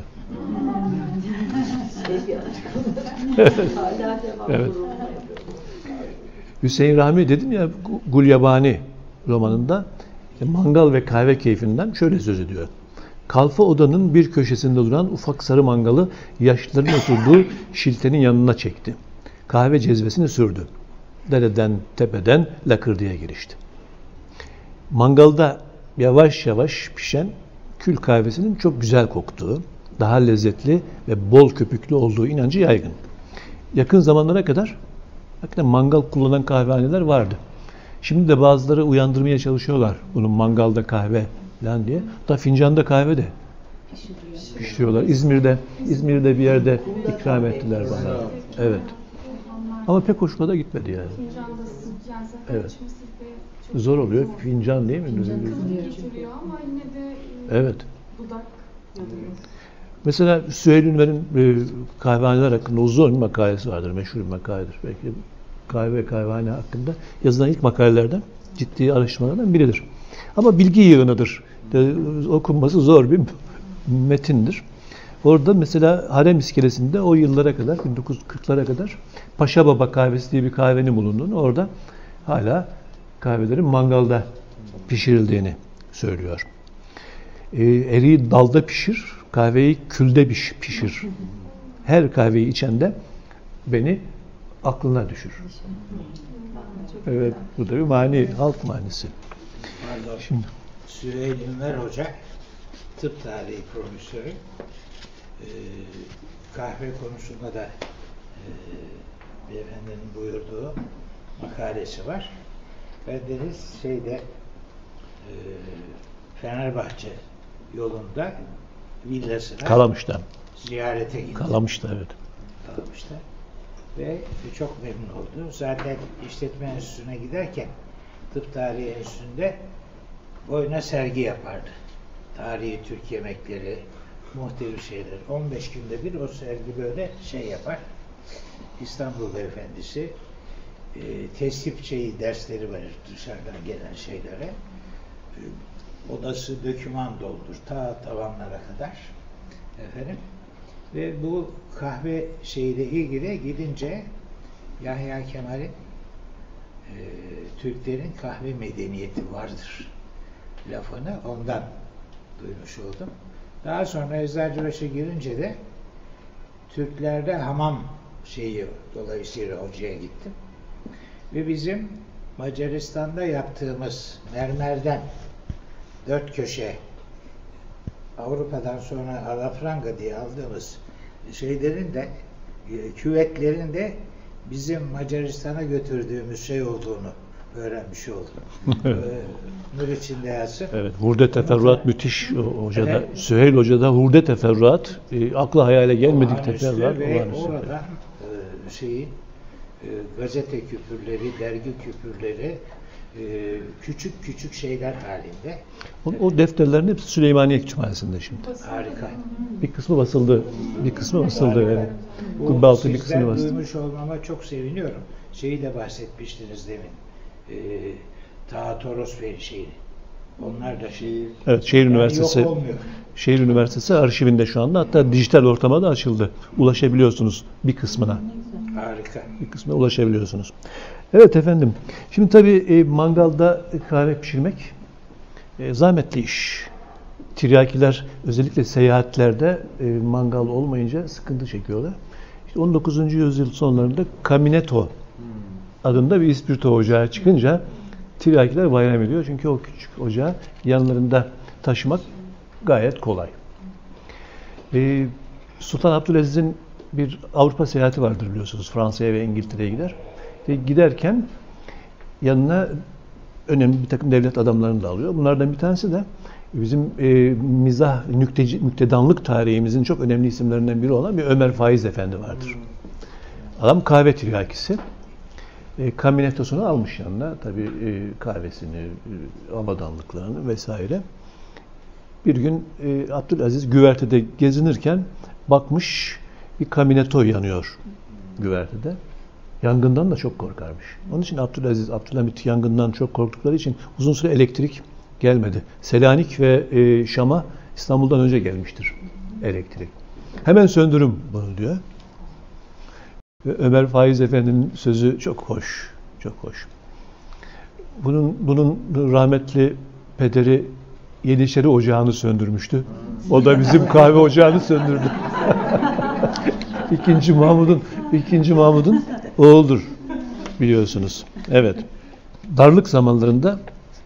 Evet. Hüseyin Rahmi dedim ya, Gulyabani romanında mangal ve kahve keyfinden şöyle söz ediyor. Kalfa odanın bir köşesinde duran ufak sarı mangalı yaşlıların oturduğu şiltenin yanına çekti. Kahve cezvesini sürdü. Dereden, tepeden lakırdıya girişti. Mangalda yavaş yavaş pişen kül kahvesinin çok güzel koktuğu, daha lezzetli ve bol köpüklü olduğu inancı yaygın. Yakın zamanlara kadar hakikaten mangal kullanan kahvehaneler vardı. Şimdi de bazıları uyandırmaya çalışıyorlar bunun mangalda kahve falan diye. Da fincanda kahve de pişiriyorlar. İzmir'de bir yerde ikram ettiler bana. Evet. Ama pek hoşuma da gitmedi yani. Evet. Zor oluyor. Fincan değil mi? Evet. Mesela Süheyl Ünver'in kahvehaneler hakkında uzun bir makalesi vardır. Meşhur bir makaledir. Belki kahvehane hakkında yazılan ilk makalelerden, ciddi araştırmalardan biridir. Ama bilgi yığınıdır. Okunması zor bir metindir. Orada mesela Harem İskelesi'nde o yıllara kadar, 1940'lara kadar Paşa Baba kahvesi diye bir kahvenin bulunduğunu, orada hala kahvelerin mangalda pişirildiğini söylüyor. Eriği dalda pişir, kahveyi külde pişir. Her kahveyi içen de beni aklına düşür. Evet, bu da bir mani, halk manisi. Pardon. Şimdi Süheyl Ünver Hoca, tıp tarihi profesörü. Kahve konusunda da beyefendinin buyurduğu makalesi var. Bendeniz Fenerbahçe yolunda villasına Kalamış'ta. ziyarete gittim. Kalamış'ta, evet. Kalamış'ta. Ve çok memnun oldum. Zaten işletme enstitüsüne giderken tıp tarihi enstitüsünde boyuna sergi yapardı. Tarihi Türk yemekleri, muhtelif şeyler. 15 günde bir o sergi böyle yapar. İstanbul Beyefendisi tesip dersleri verir dışarıdan gelen şeylere. Odası döküman doldur ta tavanlara kadar. Efendim. Ve bu kahve şeyle ilgili gidince Yahya Kemal'in Türklerin kahve medeniyeti vardır lafını ondan duymuş oldum. Daha sonra Eczacıbaşı'na girince de Türklerde hamam dolayısıyla hocaya gittim. Ve bizim Macaristan'da yaptığımız mermerden 4 köşe Avrupa'dan sonra alafranga diye aldığımız şeylerin de küvetlerin de bizim Macaristan'a götürdüğümüz olduğunu öğrenmiş oldum. Nur içinde yatsın. Evet, hurde teferruat müthiş hocada. Evet. Süheyl Hoca'da hurde teferruat, akla hayale gelmedik teferruat. Ve oradan gazete küpürleri, dergi küpürleri, küçük küçük şeyler halinde. O defterlerin hepsi Süleymaniye Kütüphanesi'nde şimdi. Harika. Bir kısmı basıldı. Bir kısmı basıldı. Harika. Evet. Bu Kubbe altı bir kısmı sizden basıldı. duymuş olmama çok seviniyorum. De bahsetmiştiniz demin. Taha Toros Bey'in şeyini. Onlar da Evet, Şehir Üniversitesi. Yok olmuyor. Şehir Üniversitesi arşivinde şu anda. Hatta dijital ortama da açıldı. Ulaşabiliyorsunuz bir kısmına. Harika. Bir kısmına ulaşabiliyorsunuz. Evet efendim. Şimdi tabii mangalda kahve pişirmek zahmetli iş. Tiryakiler özellikle seyahatlerde mangal olmayınca sıkıntı çekiyorlar. İşte 19. yüzyıl sonlarında Caminetto adında bir ispirto ocağı çıkınca tiryakiler bayram ediyor. Çünkü o küçük ocağı yanlarında taşımak gayet kolay. Sultan Abdülaziz'in bir Avrupa seyahati vardır biliyorsunuz. Fransa'ya ve İngiltere'ye gider. Giderken yanına önemli bir takım devlet adamlarını da alıyor. Bunlardan bir tanesi de bizim mizah, nüktedanlık tarihimizin çok önemli isimlerinden biri olan bir Ömer Faiz Efendi vardır. Adam kahve tiryakisi. Kaminettosunu almış yanına. Tabii kahvesini, avadanlıklarını vesaire. Bir gün Abdülaziz güvertede gezinirken bakmış bir kaminetto yanıyor güvertede. Yangından da çok korkarmış. Onun için Abdülhamit yangından çok korktukları için uzun süre elektrik gelmedi. Selanik ve Şam'a İstanbul'dan önce gelmiştir elektrik. Hemen söndürün bunu diyor. Ve Ömer Faiz Efendi'nin sözü çok hoş. Çok hoş. Bunun rahmetli pederi Yeniçeri ocağını söndürmüştü. O da bizim kahve ocağını söndürdü. İkinci Mahmud'un oğludur biliyorsunuz. Evet. Darlık zamanlarında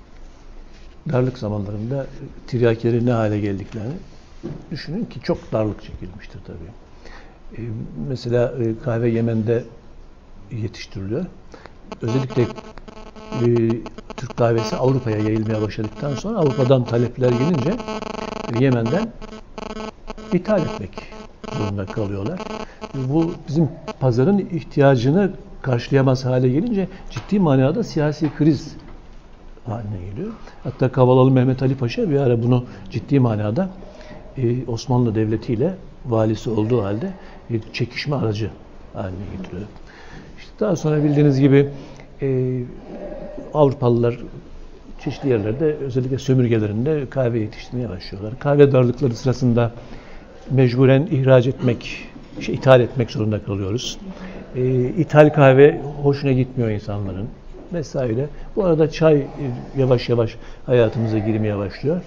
tiryakilerin ne hale geldiklerini düşünün ki çok darlık çekilmiştir tabii. Mesela kahve Yemen'de yetiştiriliyor. Özellikle Türk kahvesi Avrupa'ya yayılmaya başladıktan sonra Avrupa'dan talepler gelince Yemen'den ithal etmek zorunda kalıyorlar. Bu bizim pazarın ihtiyacını karşılayamaz hale gelince ciddi manada siyasi kriz haline geliyor. Hatta Kavalalı Mehmet Ali Paşa bir ara bunu ciddi manada Osmanlı Devleti ile valisi olduğu halde bir çekişme aracı haline getiriyor. İşte daha sonra bildiğiniz gibi Avrupalılar çeşitli yerlerde, özellikle sömürgelerinde kahve yetiştirmeye başlıyorlar. Kahve darlıkları sırasında mecburen ithal etmek zorunda kalıyoruz. İthal kahve hoşuna gitmiyor insanların vesaire. Bu arada çay yavaş yavaş hayatımıza girmeye başlıyor.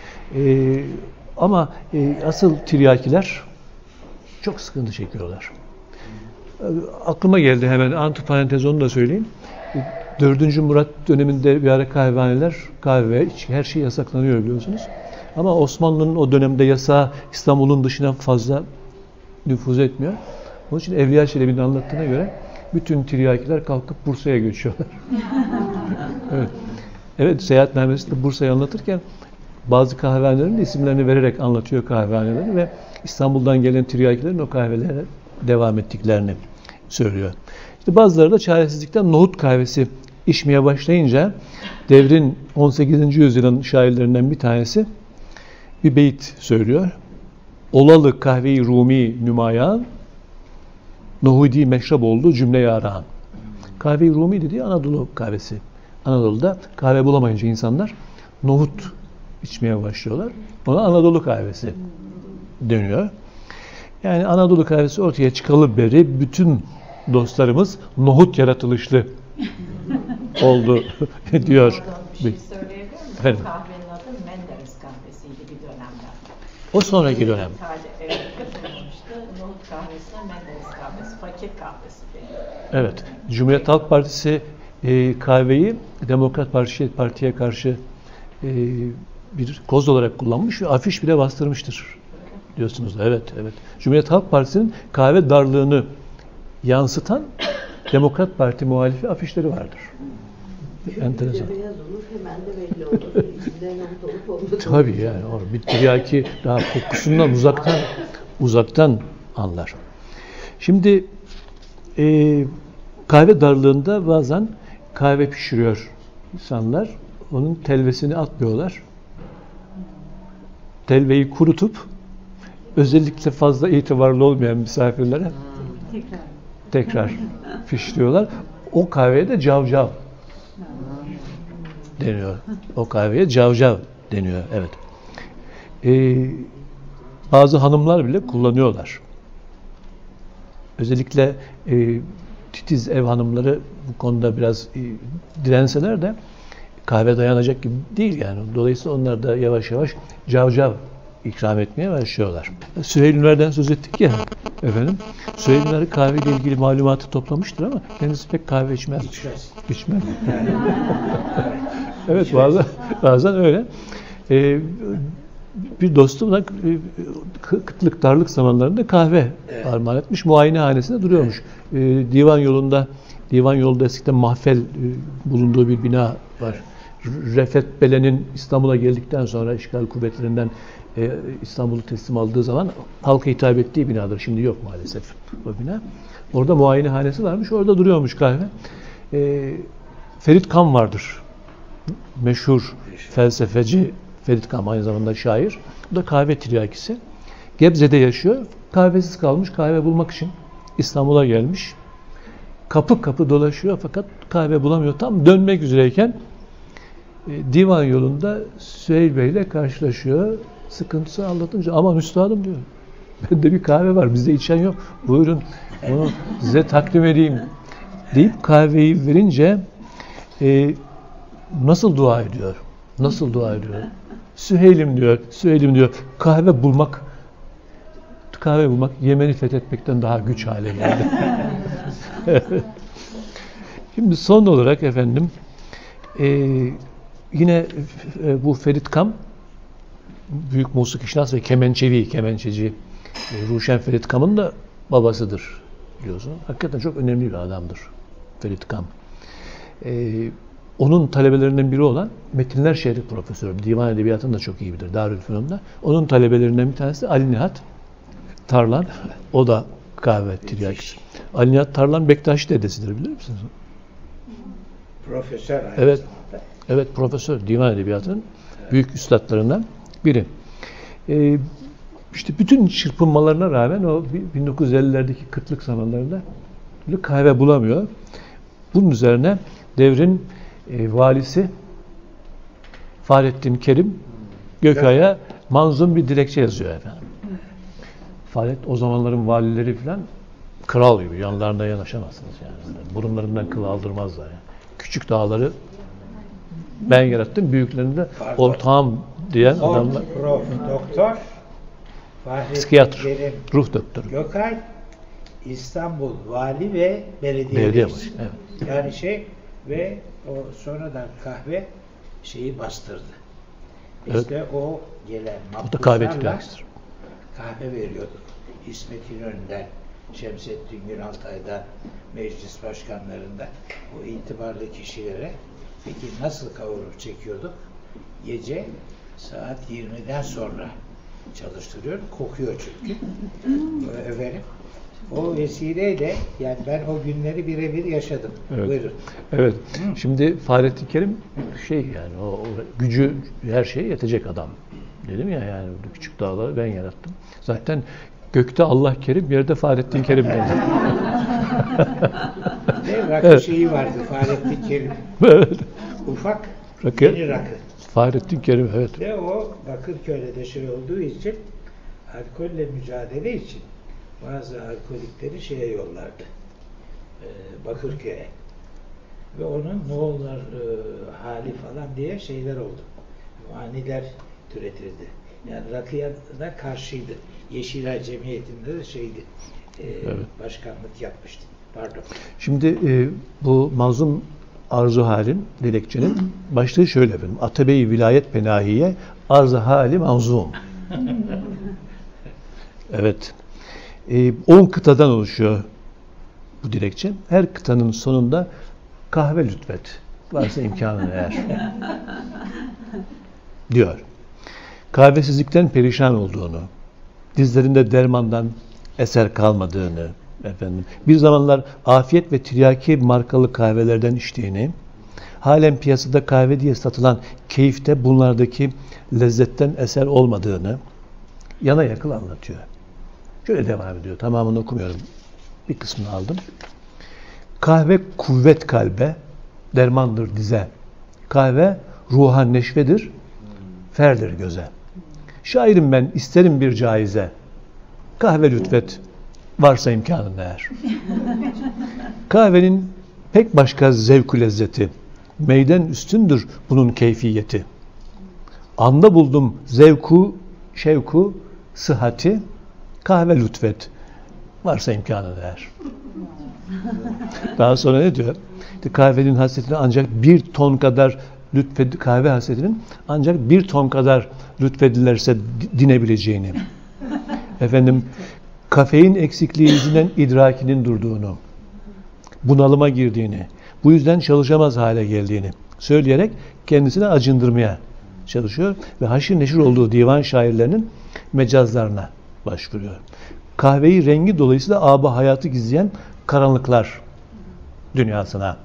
Ama asıl tiryakiler çok sıkıntı çekiyorlar. Aklıma geldi hemen antiparantez, onu da söyleyeyim. 4. Murat döneminde bir ara kahvehaneler, kahve, içki, her şey yasaklanıyor biliyorsunuz. Ama Osmanlı'nın o dönemde yasağı İstanbul'un dışına fazla nüfuz etmiyor. Onun için Evliya Çelebi'nin anlattığına göre bütün tiryakiler kalkıp Bursa'ya göçüyorlar. Evet. Evet, seyahatnamesinde Bursa'yı anlatırken bazı kahvehanelerin de isimlerini vererek anlatıyor kahvehaneleri ve İstanbul'dan gelen tiryakilerin o kahvelere devam ettiklerini söylüyor. İşte bazıları da çaresizlikten nohut kahvesi içmeye başlayınca devrin 18. yüzyılın şairlerinden bir tanesi bir beyit söylüyor. Olalı kahve-i Rumi nümayan, nohudi meşrab oldu cümle yaran. Kahve-i Rumi dediği Anadolu kahvesi. Anadolu'da kahve bulamayınca insanlar nohut içmeye başlıyorlar. Ona Anadolu kahvesi deniyor. Yani Anadolu kahvesi ortaya çıkalı beri bütün dostlarımız nohut yaratılışlı oldu diyor. Bir şey söyleyebilir miyim? Efendim? Kahvenin adı Menderes kahvesiydi bir dönemde. O sonraki dönem. Katılmıştı. Nohut kahvesine Menderes kahvesi, fakir kahvesi deniyor. Evet. Cumhuriyet Halk Partisi kahveyi Demokrat Parti'ye karşı bir koz olarak kullanmış ve afiş bile bastırmıştır. Diyorsunuz. Evet, evet. Cumhuriyet Halk Partisi'nin kahve darlığını yansıtan Demokrat Parti muhalifi afişleri vardır. Enteresan. Beyaz olur, hemen de belli olur. İçinde nohut olup olmadığını. Tabii yani o bir tiryaki daha kokusundan uzaktan anlar. Şimdi kahve darlığında bazen kahve pişiriyor insanlar. Onun telvesini atmıyorlar. Telveyi kurutup özellikle fazla itibarlı olmayan misafirlere tekrar pişiriyorlar. O kahveye de cavcav deniyor. O kahveye cavcav deniyor. Evet. Bazı hanımlar bile kullanıyorlar. Özellikle titiz ev hanımları bu konuda biraz direnseler de kahve dayanacak gibi değil yani. Dolayısıyla onlar da yavaş yavaş cavcav ikram etmeye başlıyorlar. Süheyl Ünver'den söz ettik ya efendim. Süheyl Ünver kahveyle ilgili malumatı toplamıştır ama kendisi pek kahve içmezmiş. İçmez. Evet, bazen öyle. Bir dostum da kıtlık, darlık zamanlarında kahve armağan etmiş. Muayenehanesinde duruyormuş. Divan yolunda eskiden mahfel bulunduğu bir bina var. Refet Bele'nin İstanbul'a geldikten sonra işgal kuvvetlerinden İstanbul'u teslim aldığı zaman halka hitap ettiği binadır. Şimdi yok maalesef o bina. Orada muayenehanesi varmış. Orada duruyormuş kahve. Ferit Kam vardır. Meşhur felsefeci Ferit Kam, aynı zamanda şair. Bu da kahve tiryakisi. Gebze'de yaşıyor. Kahvesiz kalmış. Kahve bulmak için İstanbul'a gelmiş. Kapı kapı dolaşıyor fakat kahve bulamıyor. Tam dönmek üzereyken divan yolunda Süheyl Bey ile karşılaşıyor. Sıkıntısı anlatınca aman üstadım diyor. Bende bir kahve var. Bizde içen yok. Buyurun onu size takdim edeyim deyip kahveyi verince nasıl dua ediyor? Nasıl dua ediyor? Süheyl'im diyor. Kahve bulmak Yemen'i fethetmekten daha güç hale geldi. Şimdi son olarak efendim yine bu Ferit Kam büyük musikişnas ve kemençeci Ruşen Ferit Kam'ın da babasıdır biliyorsun. Hakikaten çok önemli bir adamdır Ferit Kam. Onun talebelerinden biri olan Metinler Şehri Profesörü, divan edebiyatını da çok iyi bilir Darülfünun'da. Onun talebelerinden bir tanesi de Ali Nihat Tarlan. O da kahve tiryakisi. Ali Nihat Tarlan Bektaşi dedesidir, bilir misiniz? Profesör aynı Evet. zamanda. Evet, profesör. Divan edebiyatının büyük üstadlarından biri. İşte bütün çırpınmalarına rağmen o 1950'lerdeki kıtlık zamanlarında bir kahve bulamıyor. Bunun üzerine devrin valisi Fahrettin Kerim Gökay'a manzum bir dilekçe yazıyor efendim. Fahret o zamanların valileri falan kral gibi, yanlarına yanaşamazsınız yani. Burunlarından kıl aldırmazlar yani. Küçük dağları ben yarattım, büyüklerini de ortağım diyen adamlar. Prof. Doktor Fahrettin Psikiyatr, Kerim ruh doktoru. Gökay İstanbul Vali ve Belediye Belediye Reisi. başı, evet. Yani ve o sonradan kahve şeyi bastırdı. Evet. İşte o gelen O da kahve mahpuslarla ticaretidir. kahve veriyorduk. İsmet İnönü'nden, Şemsettin Günaltay'dan, meclis başkanlarından o itibarlı kişilere. Peki nasıl kavurup çekiyorduk? Gece saat 20'den sonra çalıştırıyor. Kokuyor çünkü. Efendim. O vesileyle yani ben o günleri birebir yaşadım. Evet. Buyurun. Evet. Şimdi Fahrettin Kerim yani o gücü her şeye yetecek adam. Dedim ya yani küçük dağları ben yarattım. Zaten gökte Allah Kerim, yerde Fahrettin Kerim dedi. Rakı şeyi vardı Fahrettin Kerim. Evet. Ufak Rakı. yeni rakı. Fahrettin Kerim, evet. Ve o Bakırköy'de de şey olduğu için alkolle mücadele için bazı alkolikleri şeye yollardı. Bakırköy'e. Ve onun Moğollar hali falan diye şeyler oldu. Maniler türetildi. Yani rakıya da karşıydı. Yeşilay Cemiyeti'nde de şeydi. Evet. Başkanlık yapmıştı. Pardon. Şimdi bu manzum arzu halin, dilekçenin başlığı şöyle efendim. Atabey Vilayet Penahiye arz-ı hali manzum. Evet. 10 kıtadan oluşuyor bu dilekçe. Her kıtanın sonunda kahve lütfet. Varsa imkanın eğer. Diyor. Kahvesizlikten perişan olduğunu, dizlerinde dermandan eser kalmadığını, efendim, bir zamanlar Afiyet ve Tiryaki markalı kahvelerden içtiğini, halen piyasada kahve diye satılan keyifte bunlardaki lezzetten eser olmadığını yana yakıl anlatıyor. Şöyle devam ediyor. Tamamını okumuyorum. Bir kısmını aldım. Kahve kuvvet kalbe, dermandır dize. Kahve ruha neşvedir, ferdir göze. Şairim ben, isterim bir caize. Kahve lütfet, varsa imkanın eğer. Kahvenin pek başka zevk-ü lezzeti. Meyden üstündür bunun keyfiyeti. Anda buldum zevku, şevku, sıhhati. Kahve lütfet, varsa imkanın eğer. Daha sonra ne diyor? İşte kahvenin hasretini ancak bir ton kadar kahve hasretinin ancak bir ton kadar lütfedilerse dinebileceğini. Efendim, kafein eksikliği yüzünden idrakinin durduğunu, bunalıma girdiğini, bu yüzden çalışamaz hale geldiğini söyleyerek kendisine acındırmaya çalışıyor ve haşir neşir olduğu divan şairlerinin mecazlarına başvuruyor. Kahveyi rengi dolayısıyla âb-ı hayatı gizleyen karanlıklar dünyasına.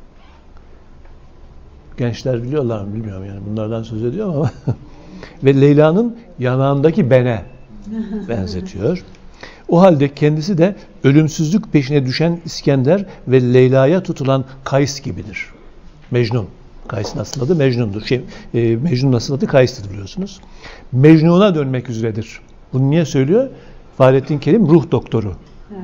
Gençler biliyorlar mı bilmiyorum yani bunlardan söz ediyorum ama ve Leyla'nın yanağındaki bene benzetiyor. O halde kendisi de ölümsüzlük peşine düşen İskender ve Leyla'ya tutulan Kays gibidir. Mecnun. Kays'ın asıl adı Mecnun'dur. Mecnun'un asıl adı Kays'tır biliyorsunuz. Mecnun'a dönmek üzeredir. Bunu niye söylüyor? Fahrettin Kerim ruh doktoru.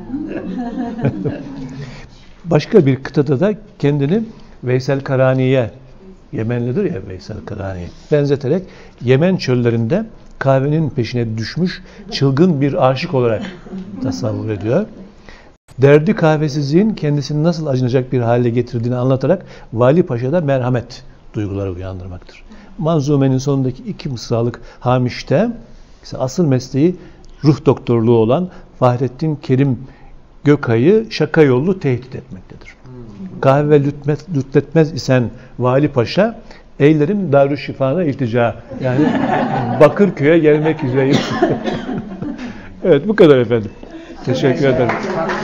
Başka bir kıtada da kendini Veysel Karani'ye, Yemenlidir ya Veysel Karani, benzeterek Yemen çöllerinde kahvenin peşine düşmüş çılgın bir aşık olarak tasavvur ediyor. Derdi kahvesizliğin kendisini nasıl acınacak bir hale getirdiğini anlatarak Vali Paşa'da merhamet duyguları uyandırmaktır. Manzumenin sonundaki 2 mısralık hamişte ise asıl mesleği ruh doktorluğu olan Fahrettin Kerim Gökay'ı şaka yollu tehdit etmektedir. Kahve lütfetmez isen Vali Paşa, eylerim Darüşşifa'na iltica. Yani Bakırköy'e gelmek üzereyim. Evet, bu kadar efendim. Teşekkür ederim.